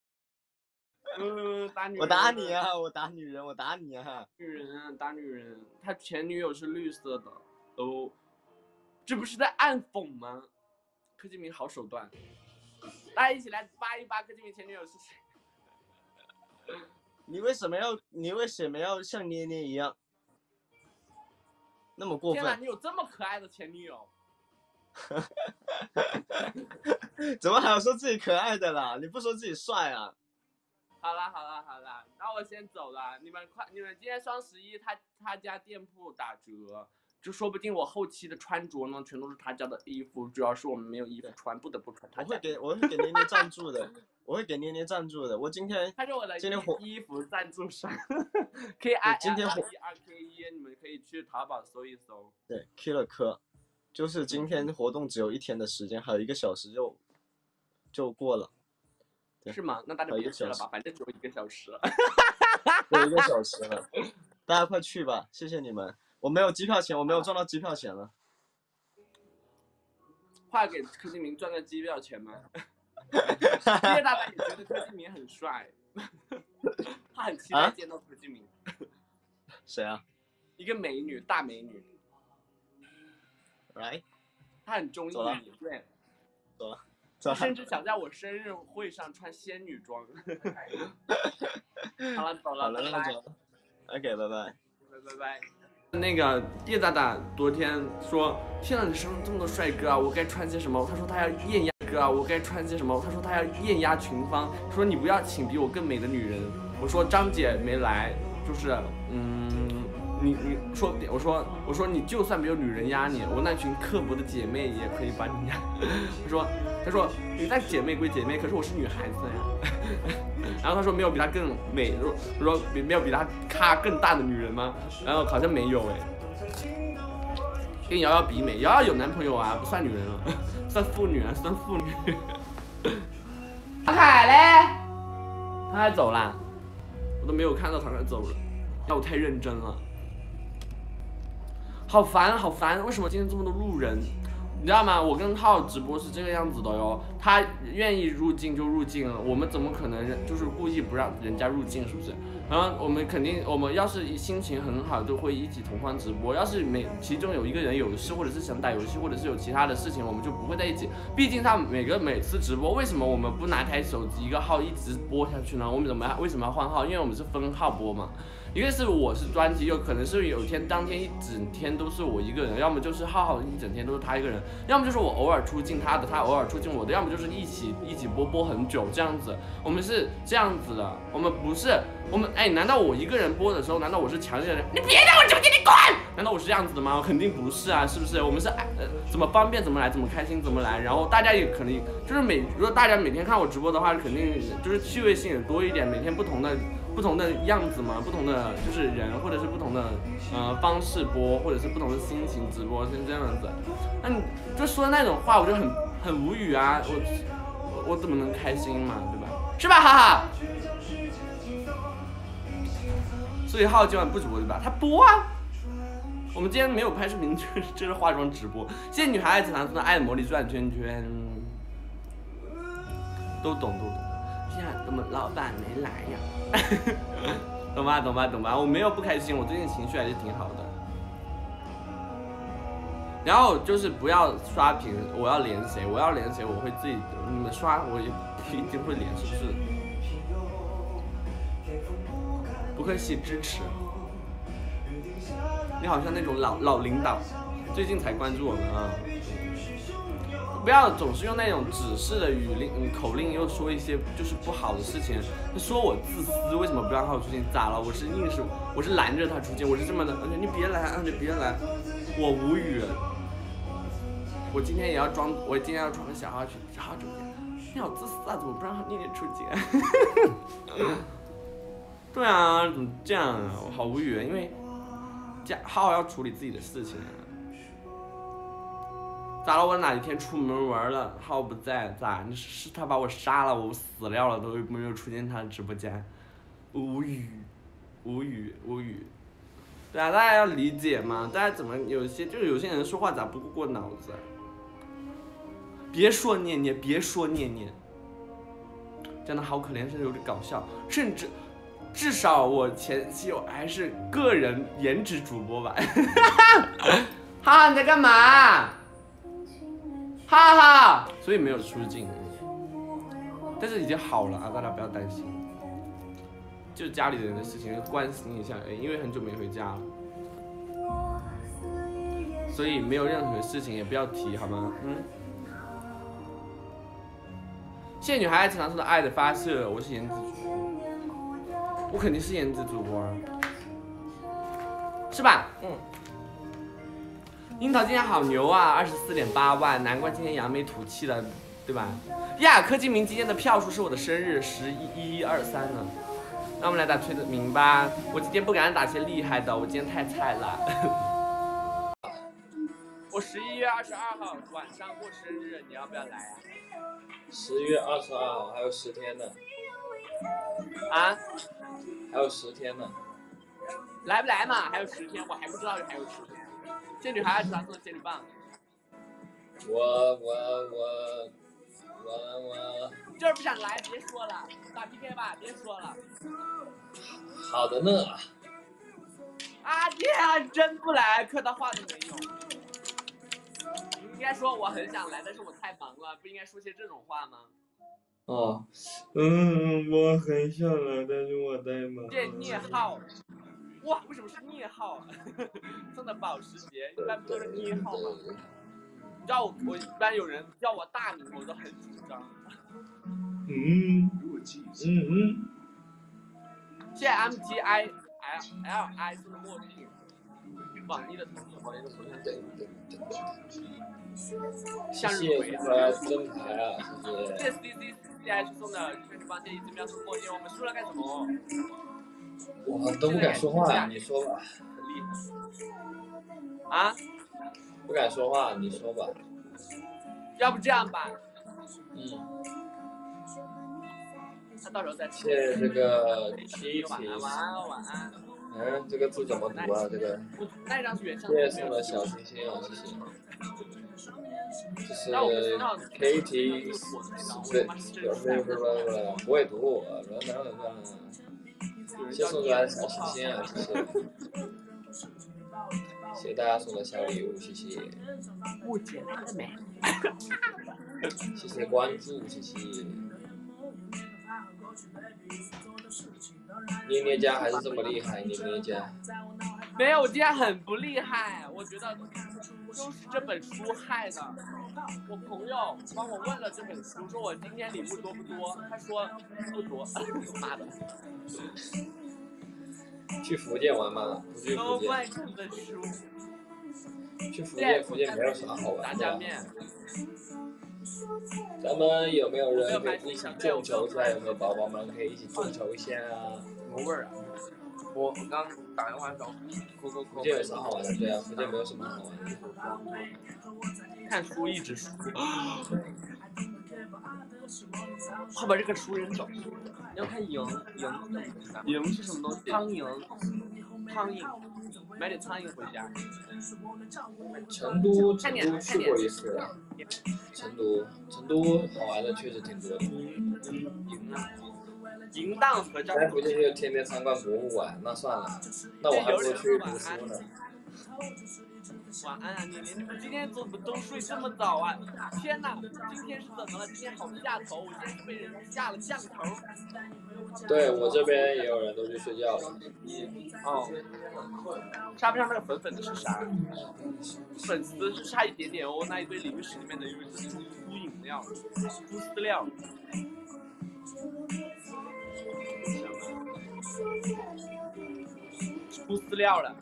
嗯，打女人。 我打你啊！我打女人，我打你啊！ 女人，打女人。他前女友是绿色的。哦，这不是在暗讽吗？柯基明好手段，大家一起来扒一扒柯基明前女友是谁？ 你为什么要你为什么要像捏捏一样那么过分？ 天哪，你有这么可爱的前女友？ 怎么还有说自己可爱的啦？你不说自己帅啊？ 好啦好啦好啦，那我先走了。你们快，你们今天双十一他他家店铺打折。就说不定我后期的穿着呢，全都是他家的衣服，主要是我们没有衣服穿，不得不穿他家。 我会给，我会给捏捏赞助的，我会给捏捏赞助的。我今天他是我的今天火衣服赞助商 ，K I 今天 L E R K E， 你们可以去淘宝搜一搜。 对 ，Killer 科，就是今天活动只有一天的时间，还有一个小时就就过了。 是吗？那大家别去了吧，反正只有一个小时了。 只有一个小时了，大家快去吧，谢谢你们。我没有机票钱，我没有赚到机票钱了。 快给柯基明赚个机票钱吗？叶大大也觉得柯基明很帅，他很期待见到柯基明。 谁啊？ 一个美女，大美女。 来， 他很中意你，对。 走了。走了。 甚至想在我生日会上穿仙女装。好了，走了， 好了，那走了。OK， 拜拜。 拜拜拜。那个叶大大昨天说，天哪，你身上这么多帅哥啊，我该穿些什么？他说他要艳压哥啊，我该穿些什么？他说他要艳压群芳，说你不要请比我更美的女人。我说张姐没来，就是嗯，你你说我说我说你就算没有女人压你，我那群刻薄的姐妹也可以把你压。他说他说你那姐妹归姐妹，可是我是女孩子呀。然后他说没有比她更美，我说没有比她咖更大的女人吗？然后好像没有哎。跟瑶瑶比美，瑶瑶有男朋友啊，不算女人了，算妇女啊，算妇女。唐凯嘞，他还走啦，我都没有看到唐凯走了，那我太认真了，好烦好烦，为什么今天这么多路人？ 你知道吗？我跟浩直播是这个样子的哟，他愿意入境就入境了，我们怎么可能就是故意不让人家入境，是不是？然后我们肯定，我们要是心情很好，就会一起同框直播；要是每其中有一个人有事，或者是想打游戏，或者是有其他的事情，我们就不会在一起。毕竟他每个每次直播，为什么我们不拿台手机一个号一直播下去呢？我们怎么为什么要换号？因为我们是分号播嘛。一个是我是专辑，有可能是有天当天一整天都是我一个人，要么就是浩浩一整天都是他一个人，要么就是我偶尔出镜他的，他偶尔出镜我的，要么就是一起一起播播很久这样子。我们是这样子的，我们不是我们哎，难道我一个人播的时候，难道我是强烈的你别在我直播间你滚？难道我是这样子的吗？肯定不是啊，是不是？我们是哎呃怎么方便怎么来，怎么开心怎么来，然后大家也肯定就是每如果大家每天看我直播的话，肯定就是趣味性也多一点，每天不同的。不同的样子嘛，不同的就是人，或者是不同的呃方式播，或者是不同的心情直播，是这样子。那你就说那种话，我就很很无语啊，我我我怎么能开心嘛，对吧？是吧，哈哈。所以浩今晚不直播对吧？他播啊。我们今天没有拍视频，就是就是化妆直播。谢谢女孩子常说的爱的魔力转圈圈，都懂都懂。现在我们老板没来呀。懂吧，懂吧，懂吧，我没有不开心，我最近情绪还是挺好的。然后就是不要刷屏，我要连谁，我要连谁，我会自己，你们刷我也不一定会连，是不是？不客气，支持。你好像那种老老领导，最近才关注我们啊。不要总是用那种指示的语令、嗯、口令，又说一些就是不好的事情。说我自私，为什么不让他出镜？咋了？我是硬是，我是拦着他出镜，我是这么的。你别来，你别来，我无语。我今天也要装，我今天要装个小号去小号直播间。你好自私啊，怎么不让念念出镜？对啊，怎么这样啊？我好无语，因为浩要处理自己的事情啊。咋了？我哪一天出门玩了，浩不在，咋？你是他把我杀了，我死掉了，都没有出现他的直播间，无语，无语，无语。对啊，大家要理解嘛，大家怎么有些就是有些人说话咋不过脑子？别说念念，别说念念，真的好可怜，甚至有点搞笑，甚至至少我前期我还是个人颜值主播吧。哈哈，你在干嘛？哈哈，所以没有出镜，但是已经好了啊，大家不要担心，就是家里人的事情关心一下，因为很久没回家了，所以没有任何事情也不要提，好吗？嗯。谢谢女孩子常说的爱的发射，我是颜值主播，我肯定是颜值主播啊，是吧？嗯。樱桃今天好牛啊，二十四点八万，难怪今天扬眉吐气了，对吧？呀，柯敬明今天的票数是我的生日，十一一二三呢。那我们来打崔子明吧，我今天不敢打些厉害的，我今天太菜了。我十一月二十二号晚上过生日，你要不要来啊？ 十月二十二号还有十天呢。 啊？ 还有十天呢。 来不来嘛？还有十天，我还不知道还有十天。仙女还是传送的仙女棒。 我我我我我。 就是不想来，别说了，打 P K 吧，别说了。 好的呢。 啊爹啊，真不来，客套话都没有。你应该说我很想来，但是我太忙了，不应该说些这种话吗？ 哦，嗯，我很想来，但是我太忙了。 这聂浩。哇，为什么是聂浩啊？送的保时捷一般不都是聂浩吗？你知道我我一般有人叫我大名，我都很紧张。 嗯嗯嗯。 谢谢 M T I L L I 送的墨镜，网易的同事，网易的同事。向日葵啊，真牌啊，谢谢。 谢谢 C C C H 送的全是帮建议这边送墨镜，我们输了干什么？ 我都不敢说话，你说吧。 很厉害。啊？ 不敢说话，你说吧。 要不这样吧。 嗯。 他到时候再。 谢谢这个 T T。 晚安，晚安。 嗯，这个字怎么读啊？这个。 那张是原上。 谢谢送的小星星啊，谢谢。 就是 K T 对，不不不不，不会读，乱乱乱乱。先送出来的小心心啊，谢谢。谢谢大家送的小礼物，谢谢。 误解了没？ 谢谢关注，谢谢。捏捏家还是这么厉害，捏捏家。 没有，我今天很不厉害，我觉得都是这本书害的。我朋友帮我问了这本书，说我今天礼物多不多？他说不多。妈的！ 去福建玩吗？不去福都建。 怪这本书。 去福建，福建没有啥好玩炸的。 酱面。 咱们有没有人可以一起众筹一下？有没有宝宝们可以一起众筹一下啊？ 什么味儿啊？我我刚打电话找扣扣扣。 福建有啥好玩的？对啊，福建没有什么好玩的。 看书一直输。快把这个熟人找。 要看蝇蝇蝇是什么东西？ 苍蝇。 苍蝇。买点苍蝇回家。 成都，成都去过一次。成都，成都好玩的确实挺多的。 营啊，淫荡和张。 再回去就天天参观博物馆，那算了，那我还不如去读书呢。 晚安啊，你你们今天怎么都睡这么早啊？天哪，今天是怎么了？今天好下头，我今天是被人下了降头。 对我这边也有人都去睡觉了。 哦，沙发上那个粉粉的是啥？粉丝是差一点点哦，那一堆零食里面的有一只猪猪饮料，猪饲料。猪饲料了。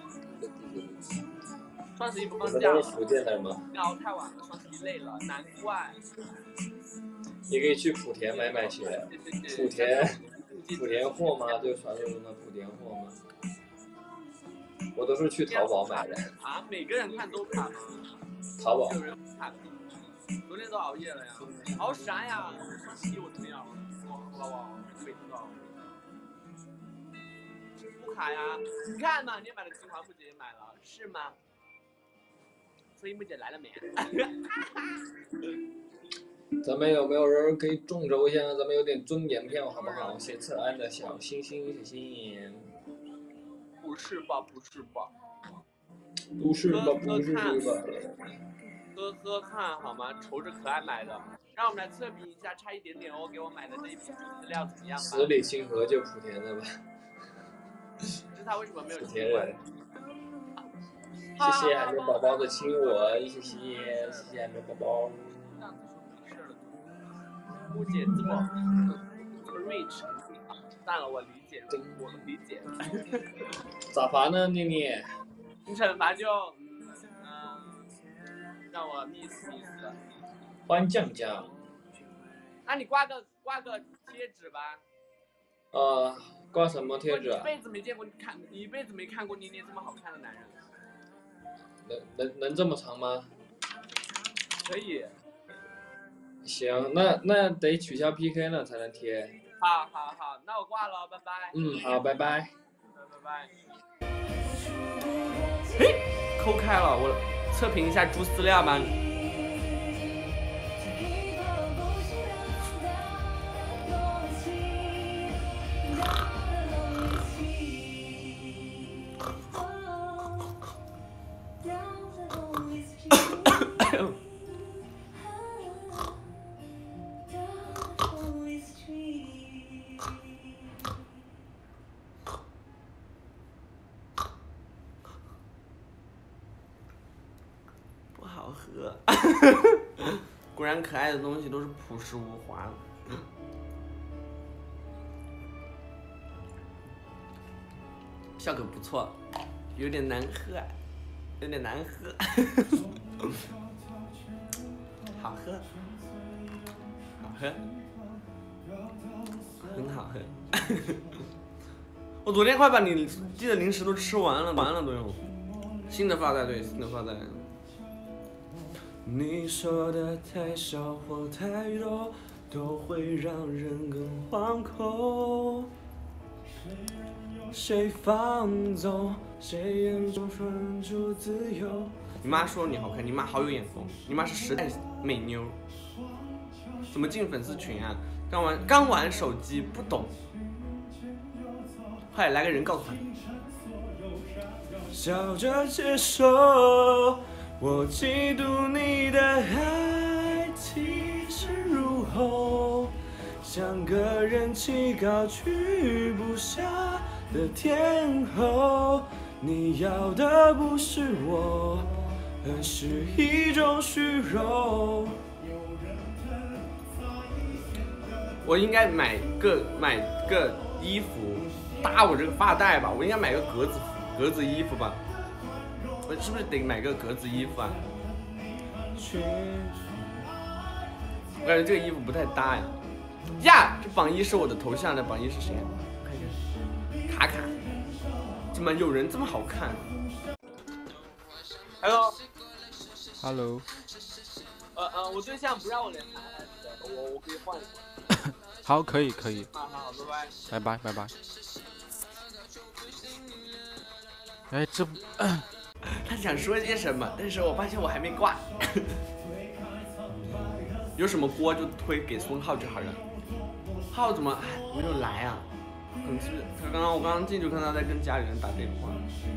双十一不放假了。 你们都是福建的人吗？ 熬太晚了，双十一累了，难怪。 你可以去莆田买买去。莆田，莆田货吗？就传说中的莆田货吗？我都是去淘宝买的。 啊，每个人看都看吗？ 淘宝。 有人看。昨天都熬夜了呀，熬啥呀？双十一我怎么样？我我我每天都熬。不卡呀？你看嘛，你也买了精华，木姐也买了，是吗？所以木姐来了没？ 咱们有没有人可以众筹一下？咱们有点尊严票好不好？谢策安的小星星，谢谢。 不是吧？不是吧？ 不是吧？不是吧？ 喝喝看好吗？瞅着可爱买的，让我们来测评一下，差一点点哦，给我买的这一批资料怎么样吧？ 十里清河就莆田的吧。 知他为什么没有莆田人。谢谢海绵宝宝的亲吻，谢谢谢谢海绵宝宝。 木姐这么这么 rich， 算了，我理解，我理解。 咋罚呢，念念？ 你惩罚就嗯嗯，让我 miss miss。 欢酱酱。 那你挂个挂个贴纸吧。 呃，挂什么贴纸啊？ 一辈子没见过你看，你一辈子没看过念念这么好看的男人。 能能能这么长吗？ 可以。 行，那那得取消 P K 了才能贴。 好好好，那我挂了，拜拜。 嗯，好，拜拜。 拜拜。嘿，抠开了，我测评一下猪饲料吧。好喝，果然可爱的东西都是朴实无华。效果不错，有点难喝，有点难喝，好喝，好喝，很好喝。我昨天快把你寄的零食都吃完了，完了都有。新的发带，对，新的发带。你说的太少或太多，都会让人更惶恐。谁放纵，谁眼中分出自由？ 你妈说你好看，你妈好有眼光，你妈是时代美妞。怎么进粉丝群啊？刚玩刚玩手机不懂，快来个人告诉他。笑着接受，我嫉妒你的爱气势如虹，像个人气高居不下的天后。你要的不是我，而是一种虚荣。我应该买个买个衣服搭我这个发带吧，我应该买个格子服格子衣服吧，我是不是得买个格子衣服啊？我感觉这个衣服不太搭呀。呀，这榜一是我的头像，这榜一是谁？看一下，卡卡，怎么有人这么好看 ？Hello，Hello， 呃呃，我对象不让我连台，我我可以换一换。 好，可以可以。 好好，拜拜拜拜拜。哎，这不， 他想说些什么，但是我发现我还没挂。有什么锅就推给孙浩就好了。浩怎么没有来啊？可能是他刚刚我刚刚进去看他在跟家里人打电话。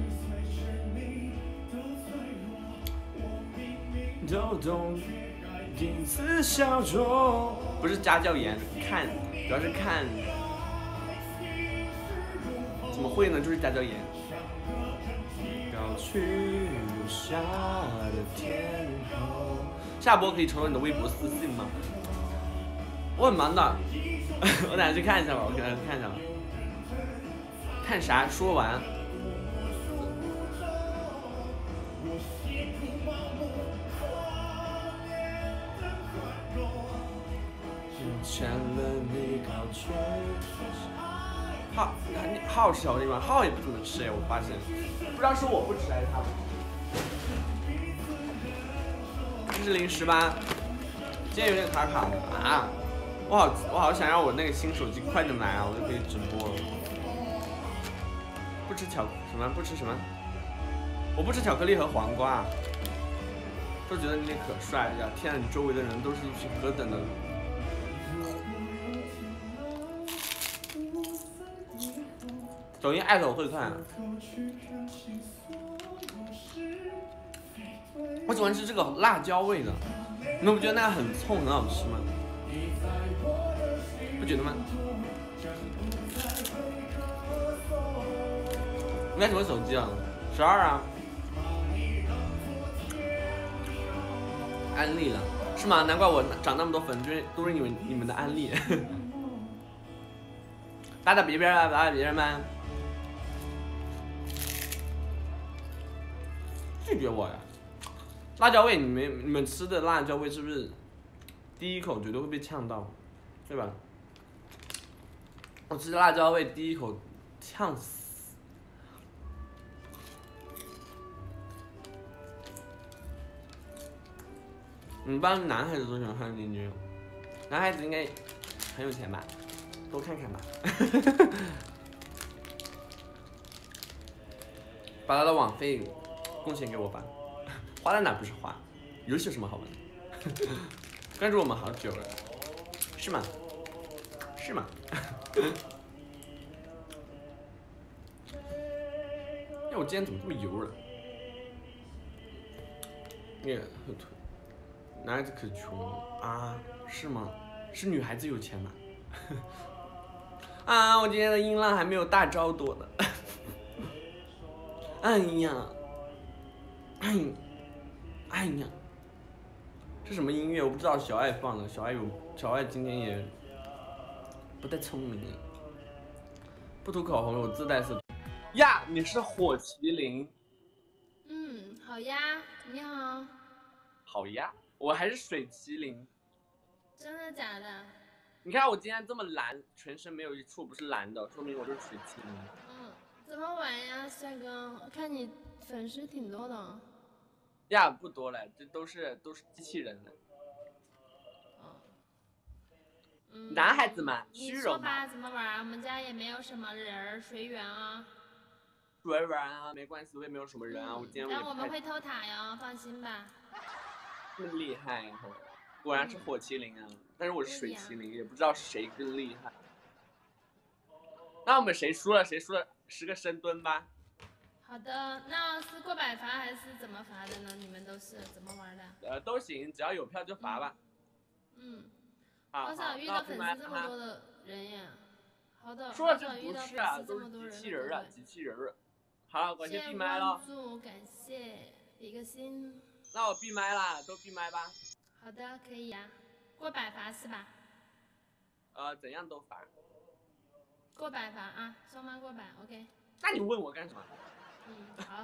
都懂。因此小众，不是家教严，看主要是看，怎么会呢？就是家教严。高去不下的天后，下播可以承认你的微博私信吗？我很忙的，我等下去看一下吧，我给大家看一下吧。看啥？说完。浩，浩是小地方，浩也不怎么吃哎，我发现，不知道是我不吃还是他不吃。这是零食吧？今天有点卡卡的啊！我好，我好想让我那个新手机快点来啊，我就可以直播了。不吃巧什么？不吃什么？我不吃巧克力和黄瓜。都觉得你可帅了呀！天啊，你周围的人都是一群何等的。抖音艾特我会看、啊。我喜欢吃这个辣椒味的，你们不觉得那个很冲很好吃吗？不觉得吗？你买什么手机啊？十二啊。安利了是吗？难怪我涨那么多粉，就是都是你们你们的安利。打打别人啊，打打别人吗？拒绝我呀！辣椒味，你们你们吃的辣椒味是不是第一口绝对会被呛到，对吧？我吃辣椒味第一口呛死。你们班男孩子都喜欢看进去，男孩子应该很有钱吧？多看看吧。把他的网费贡献给我吧，花在哪不是花？游戏有什么好玩的？关注我们好久了，是吗？是吗？哎，我今天怎么这么油了？那个男孩子可穷啊？是吗？是女孩子有钱吗？啊，我今天的音浪还没有大招多呢。哎呀，哎，哎呀，这什么音乐？我不知道，小爱放的。小爱有，小爱今天也不太聪明。不涂口红，我自带色。呀，你是火麒麟？ 嗯，好呀，你好。 好呀，我还是水麒麟。 真的假的？ 你看我今天这么蓝，全身没有一处不是蓝的，说明我就是水麒麟。 嗯，怎么玩呀，帅哥？我看你粉丝挺多的。 呀，不多了，这都是都是机器人的。 嗯， 男孩子嘛，虚荣嘛。 你说吧，怎么玩？我们家也没有什么人儿，随缘啊。 玩玩啊，没关系，我也没有什么人啊。我今天但我们会偷塔哟，放心吧。 那么厉害哈，果然是火麒麟啊！但是我是水麒麟，也不知道谁更厉害。那我们谁输了？谁输了？十个深蹲吧。 好的，那是过百罚还是怎么罚的呢？你们都是怎么玩的？ 呃，都行，只要有票就罚吧。 嗯。 好， 好少遇到粉丝这么多的人呀。好的。 说的这不是啊，都是机器人啊，机器人儿。好，感谢闭麦了。 感谢一个心。 那我闭麦啦，都闭麦吧。 好的，可以呀、啊。过百罚是吧？ 呃，怎样都罚。 过百罚啊，双方过百 ，OK。 那你问我干什么？ 嗯，好。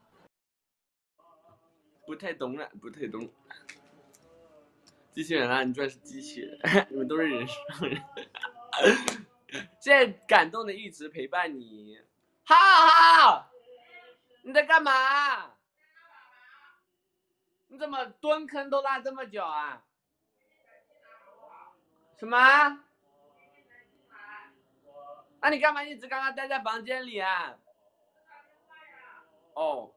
不太懂了，不太懂。机器人啊，你居然是机器人，你们都是人上人。现在感动的一直陪伴你，浩浩，你在干嘛？你怎么蹲坑都拉这么久啊？什么？那你干嘛一直刚刚待在房间里啊？哦，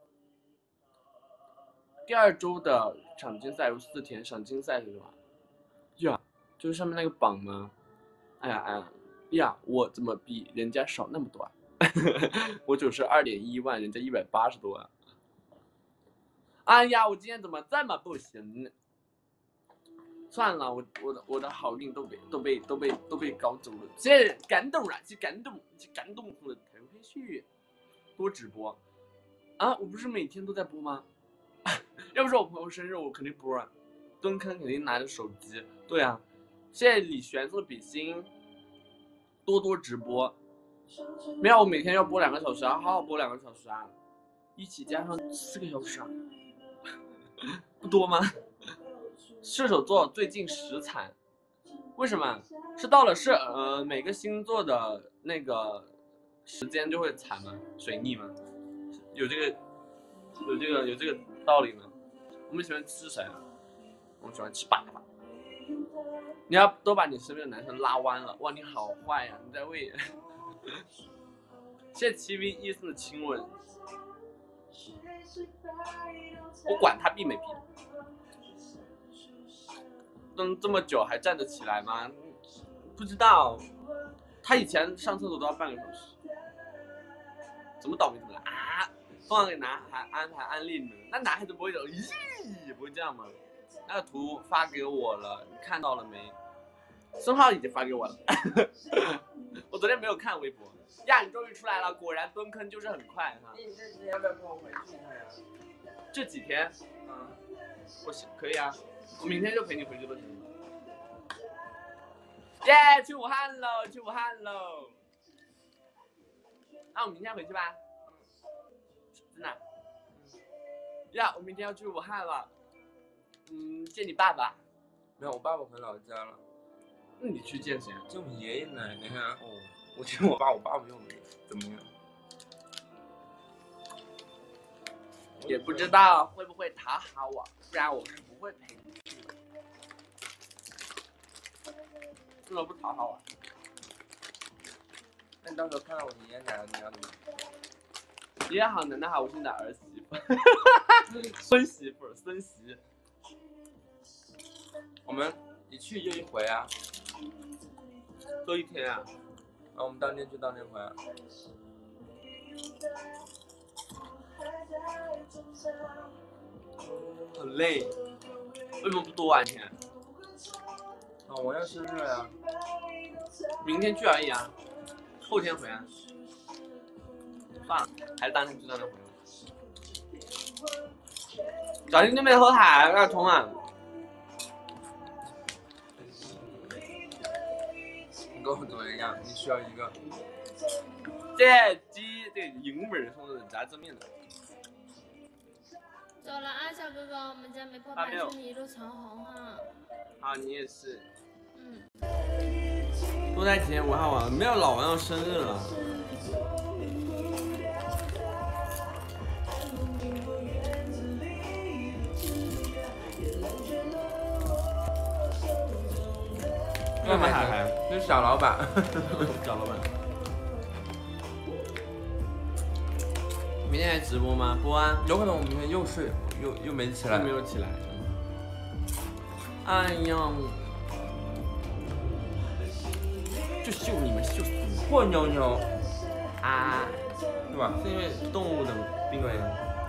第二周的赏金赛有四天，赏金赛是什么？呀，就是上面那个榜吗？哎呀哎呀呀，我怎么比人家少那么多啊？我九十二点一万，人家一百八十多万。哎呀，我今天怎么这么不行呢？算了，我我的我的好运都被都被都被都被搞走了，这感动了，这感动，这感动了，才会去多直播啊！我不是每天都在播吗？要不是我朋友生日，我肯定播啊。蹲坑肯定拿着手机，对啊。谢谢李璇送的比心，多多直播。没有，我每天要播两个小时啊，好好播两个小时啊，一起加上四个小时啊，不多吗？射手座最近时惨，为什么？是到了是呃每个星座的那个时间就会惨吗？水逆吗？有这个有这个有这个道理吗？我们喜欢吃谁？我们喜欢吃粑粑。你要都把你身边的男生拉弯了，哇，你好坏呀！你在为谢谢七 V 医生的亲吻，我管他闭没闭。蹲这么久还站得起来吗？不知道，他以前上厕所都要半个小时，怎么倒霉怎么来啊？放给男孩安排安利呢？那男孩子不会走，咦，不会这样吗？那个图发给我了，你看到了没？孙浩已经发给我了，我昨天没有看微博。呀，你终于出来了，果然蹲坑就是很快哈。 你这几天要不要跟我回去一趟呀？ 这几天，嗯，我可以啊。我明天就陪你回去都行。耶、yeah, ，去武汉喽，去武汉喽！那我们明天回去吧。真的。呀，我明天要去武汉了。嗯，见你爸爸。 没有，我爸爸回老家了。 那你去见谁？ 见我爷爷奶奶啊。哦，我见我爸，我爸不用怎么样？ 也不知道会不会讨好我，不然我是不会陪你去的。为什么不讨好我？ 那你到时候看到我爷爷奶奶，你要怎么？ 爷爷好，奶奶好，我是你的儿媳妇，孙媳妇，孙媳。 我们一去就一回啊， 都一天啊。 那我们当天去当天回啊。 很累，为什么不多玩一天？ 啊，我要生日呀！ 明天去而已啊，后天回啊。算了，还是当天去当天回。小心对面后台要冲啊！ 你跟我怎么样？你需要一个。 这鸡这银本送的炸酱面的。 走了啊，小哥哥，我们家没破百，祝你一路长虹哈。 好，你也是。 嗯。 多待几天武汉玩，没有老王要生日了。 干嘛海海？那是小老板。 小老板。 明天还直播吗？播啊！ 有可能我明天又睡，又又没起来， 又没有起来。哎呀，就秀你们秀死你！ 破妞妞啊， 对吧？ 是因为动物的病对。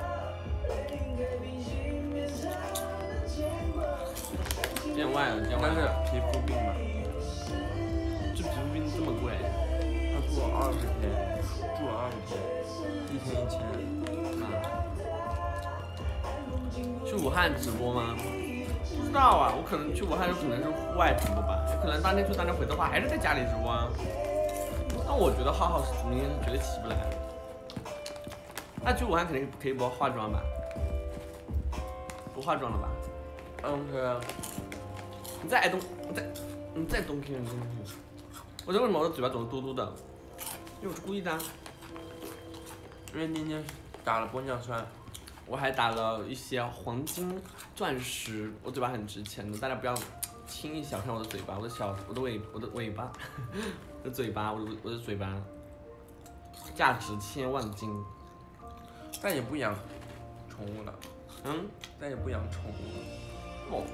见外了，见外了。是皮肤病吧？ 这皮肤病这么贵？ 他住了二十天，住了二十天，一天一千。 啊。去武汉直播吗？不知道啊，我可能去武汉有可能是户外直播吧，有可能当天去当天回的话，还是在家里直播啊。那我觉得浩浩明天绝对起不来。那去武汉肯定可以不化妆吧？不化妆了吧？ 嗯，可以啊。 你再挨东，你再，你再东 Q， 你再东 Q。我知道为什么我的嘴巴总是嘟嘟的，因为我是故意的。 因为今天打了玻尿酸。 我还打了一些黄金、钻石，我嘴巴很值钱的，大家不要轻易小看我的嘴巴，我的小、我的尾、我的尾巴，我的嘴巴，我的我的嘴巴，价值千万金。 但也不养宠物了， 嗯， 但也不养宠物了。 哦。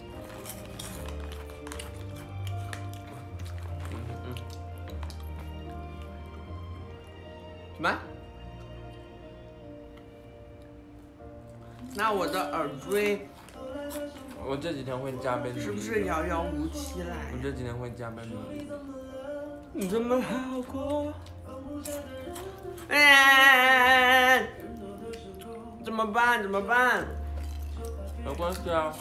嗯嗯。什么？那我的耳坠， 我这几天会加倍努力， 是不是遥遥无期来？ 我这几天会加倍努力。 你这么好过，哎，怎么办？怎么办？ 没关系啊。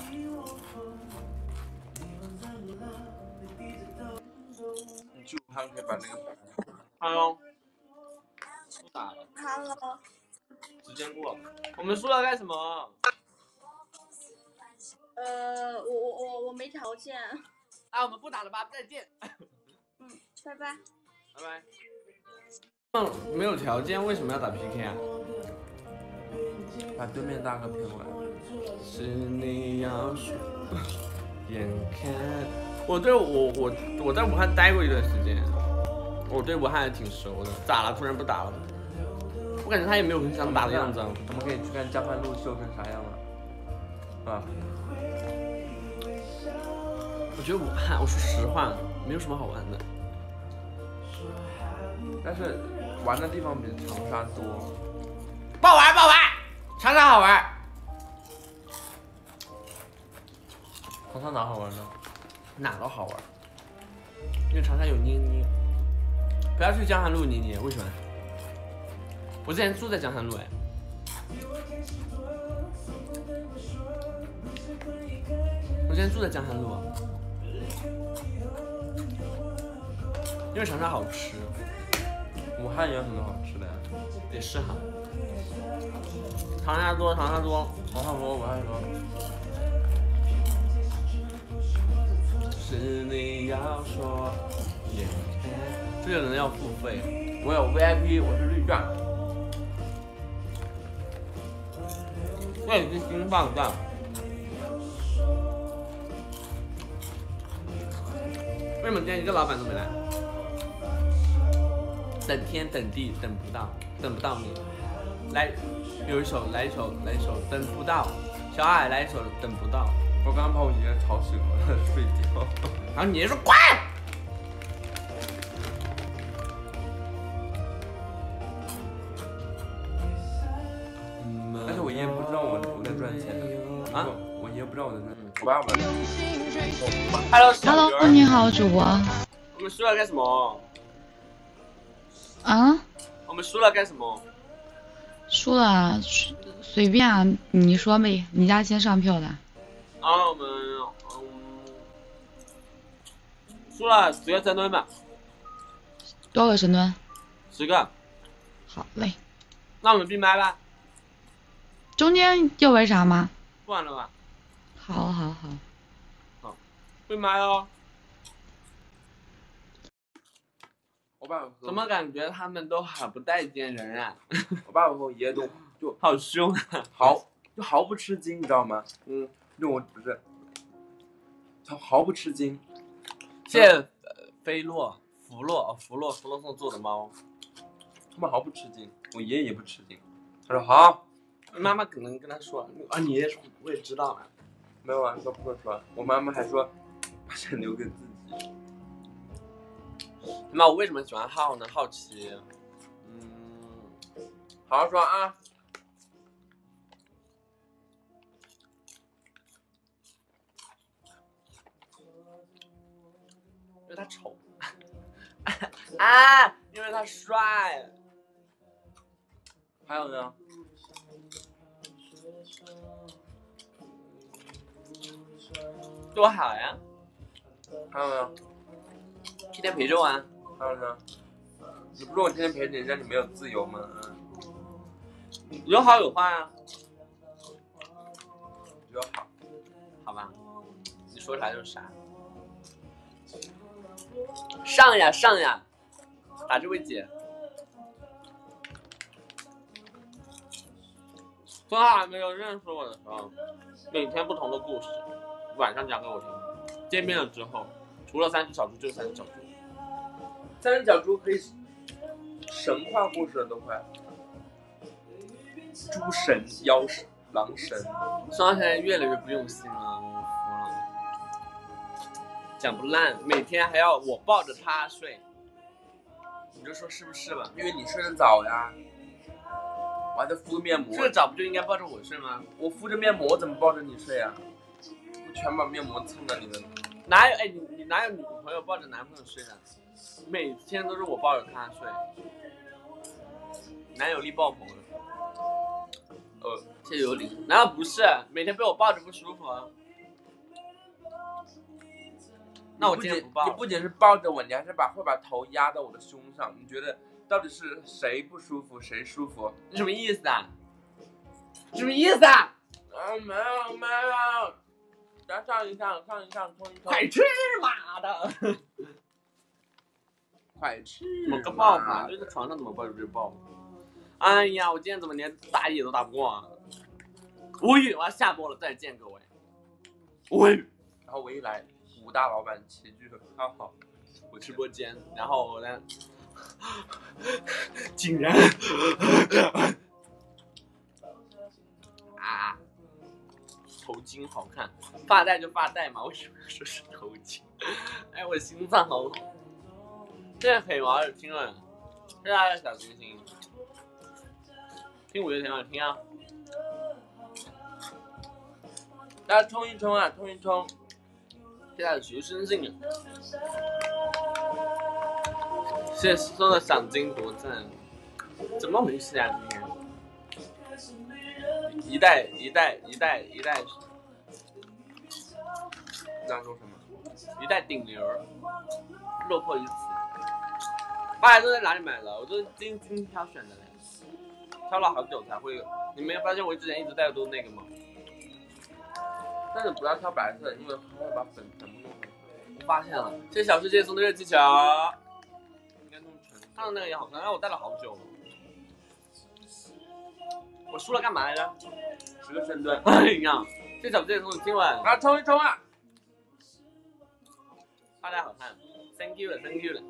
你去武汉可以把那个。 Hello。不打了。 Hello。 时间过了，我们输了干什么？ 呃，我我我我没条件。 啊，我们不打了吧，再见。 嗯，拜拜。 拜拜。嗯，没有条件，为什么要打 P K 啊？ 把对面大哥骗过来。 是你要说，眼看我对我我我在武汉待过一段时间，我对武汉还挺熟的。咋了？突然不打了？我感觉他也没有很想打的样子。 我们可以去看江汉路秀成啥样了，啊？ 我觉得武汉，我说实话，没有什么好玩的。 但是玩的地方比长沙多。 不好玩，不好玩，长沙好玩。 长沙哪好玩呢？ 哪都好玩，因为长沙有捏捏。不要去江汉路捏捏，为什么？我之前住在江汉路哎。我之前住在江汉路，因为长沙好吃。 武汉也有很多好吃的呀。 也是哈。长沙多，长沙多， 长沙多，武汉多。 是你要说，这个人要付费。 我有 V I P， 我是绿钻。 那你是金棒棒。为什么今天一个老板都没来？等天等地等不到，等不到你。来，有一首，来一首，来一首，等不到。小矮来一首，等不到。 我刚刚把我爷爷吵醒了，睡觉。 然后你爷说滚。 但是我爷爷不知道我我在赚钱啊， 我爷爷不知道我在赚钱。我爸爸。 Hello， Hello， 你好，主播。 我们输了干什么？ 啊？ 我们输了干什么？ 输了，随便啊，你说呗，你家先上票的。 啊，我们嗯，输了十个深蹲吧。 多个深蹲？ 十个。 好嘞。 那我们闭麦吧。 中间又为啥吗？ 不玩了吧。 好好好。 好，闭麦哦。 我爸爸怎么感觉他们都好不待见人啊？ 我爸爸和我爷爷都就好凶啊， 毫就毫不吃惊，你知道吗？ 嗯， 就我不是，他毫不吃惊。 谢谢飞洛、福洛、福洛、福洛送做的猫， 他们毫不吃惊，我爷爷也不吃惊。 他说好。 妈妈可能跟他说啊，你也我也知道啊。 没有啊，说不会说。我妈妈还说，把钱留给自己。 妈，我为什么喜欢浩呢？好奇。嗯， 好好说啊。 因为他丑。啊，因为他帅。 还有呢？ 多好呀！ 还有呢？ 天天陪着玩。 还有呢？你不是我天天陪着你，让你没有自由吗？ 有好有坏啊。 有好， 好吧，你说啥就是啥。上呀上呀，打这位姐。从他还没有认识我的时候，每天不同的故事，晚上讲给我听。见面了之后，除了三只小猪就是三只小猪。 三只小猪可以神话故事都会。猪神、妖神、狼神。 双现在越来越不用心了，我服了。讲不烂，每天还要我抱着他睡，你就说是不是吧？ 因为你睡得早呀。我还在敷面膜。 睡得早不就应该抱着我睡吗？ 我敷着面膜，我怎么抱着你睡啊？我全把面膜蹭到你的。 哪有？哎，你你哪有女朋友抱着男朋友睡的？每天都是我抱着他睡，男友力爆棚了。呃，这有理？难道不是？每天被我抱着不舒服啊？那我今天不抱。 你不仅是抱着我，你还是把会把头压到我的胸上。你觉得到底是谁不舒服，谁舒服？ 你什么意思啊？什么意思啊？ 啊，没有没有，咱上一上，上一上，冲一冲。 快吃妈的！ 快吃！ 怎么个抱法？就在床上怎么抱就抱。哎呀，我今天怎么连打野都打不过啊？无语，我要下播了，再见各位。无语。 然后我一来，武大老板齐聚，刚好我直播间，然后我呢，竟然啊，头巾好看，发带就发带嘛，为什么说是头巾？哎，我心脏好好。现在可以玩耳听了，谢谢小星星。听五月天吗？听啊！ 大家冲一冲啊，冲一冲！ 现在的求生性啊！谢谢送的赏金多赞，怎么回事啊？今天一代一代一代一代， 刚说什么？ 一代顶流，落魄于此。发现都在哪里买的？我都是精精挑选的嘞。挑了好久才会有，你没有发现我之前一直戴的都是那个吗？ 但是不要挑白色，因为它会把粉全部弄成。 我发现了，谢谢小世界送的热气球，应该弄成。上的那个也好看，但我戴了好久了。我输了干嘛来着？ 十个深蹲。 哎呀，谢谢小世界送的亲吻， 啊，冲一冲啊！ 发带好看 ，thank you 了 ，thank you 了。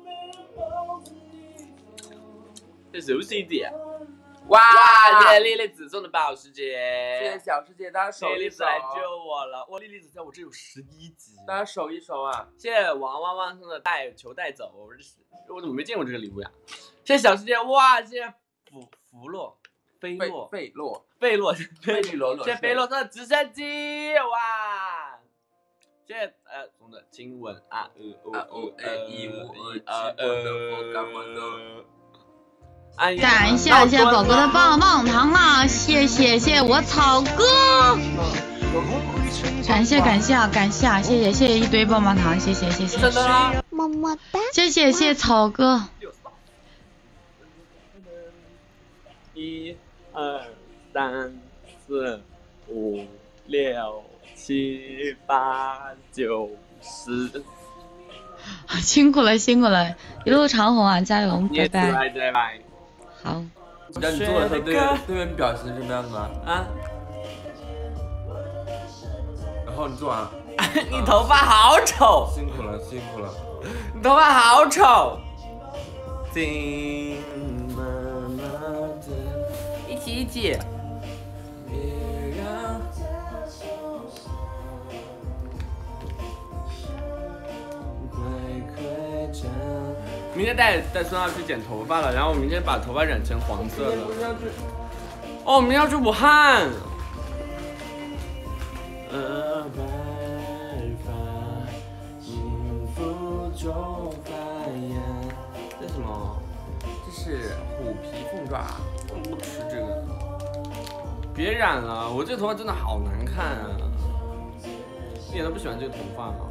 这是游戏点。哇！谢谢莉莉子送的保时捷， 谢谢小世界，大家手一手。 莉莉子来救我了！哇，莉莉子在我这有十一级， 大家手一手啊！ 谢谢王汪汪送的带球带走，我怎么没见过这个礼物呀？谢谢小世界，哇！谢谢福福洛菲洛费洛费洛费利罗洛， 谢谢菲洛送的直升机，哇！谢谢呃送的亲吻啊呃呃呃呃一五二七呃。感谢谢谢宝哥的棒棒糖啊！谢谢谢谢我草哥，感谢感谢啊感谢啊谢谢谢谢一堆棒棒糖，谢谢谢谢， 么么哒， 谢谢谢谢草哥。 一二三四五六七八九十， 辛苦了辛苦了，一路长虹啊，加油，拜拜。 拜拜。 好， 让你做的时候对面对面表情是什么样子吗？ 啊， 然后你做完了， 你头发好丑， 辛苦了辛苦了， 你头发好丑， 金妈妈的一起一姐。明天带带孙浩去剪头发了，然后我明天把头发染成黄色的。哦，我明天要去武汉。呃，白发迎风中发芽。这是什么？这是虎皮凤爪，我不吃这个。别染了，我这个头发真的好难看啊！一点都不喜欢这个头发啊。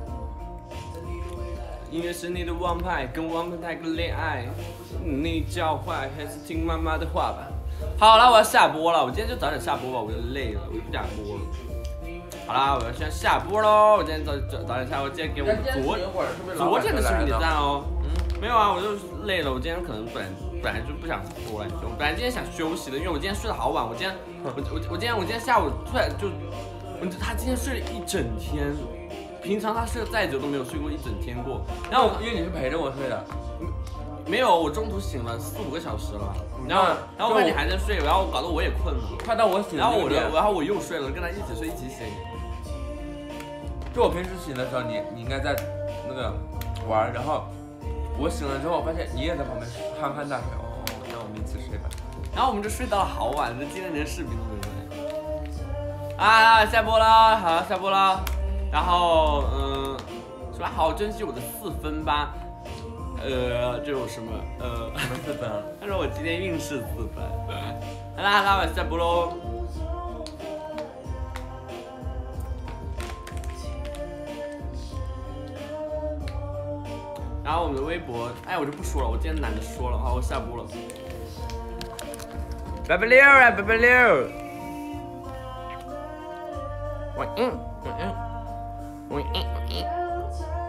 音乐是你的王牌，跟王牌谈个恋爱，你教坏还是听妈妈的话吧。好了，我要下播了，我今天就早点下播吧，我就累了，我就不想播了。好啦，我要先下播喽，我今天早早早点下播，今天给我们昨昨天的视频点赞哦。嗯，没有啊，我就是累了，我今天可能本来本来就不想播了，我本来今天想休息的，因为我今天睡得好晚，我今天我我我今天我今天下午突然就，他今天睡了一整天。平常他睡得再久都没有睡过一整天过，然后因为你是陪着我睡的， 没有，我中途醒了四五个小时了，然后然后我看你还在睡，然后搞得我也困了， 快到我醒了， 然后我然后我又睡了，跟他一起睡一起醒。 就我平时醒的时候，你你应该在那个玩，然后我醒了之后，我发现你也在旁边酣酣大睡，哦，那我们一起睡吧。 然后我们就睡到了好晚，就今天连视频都没有拍。啊，下播了，好，下播了。然后，嗯，说好好珍惜我的四分吧。呃，这有什么？呃， 什么四分？ 他说我今天运势四分。好啦好啦，我下播喽。然后我们的微博，哎，我就不说了，我今天懒得说了，好，我下播了。拜拜六啊，拜拜六。晚安，晚安。喂，哎哎。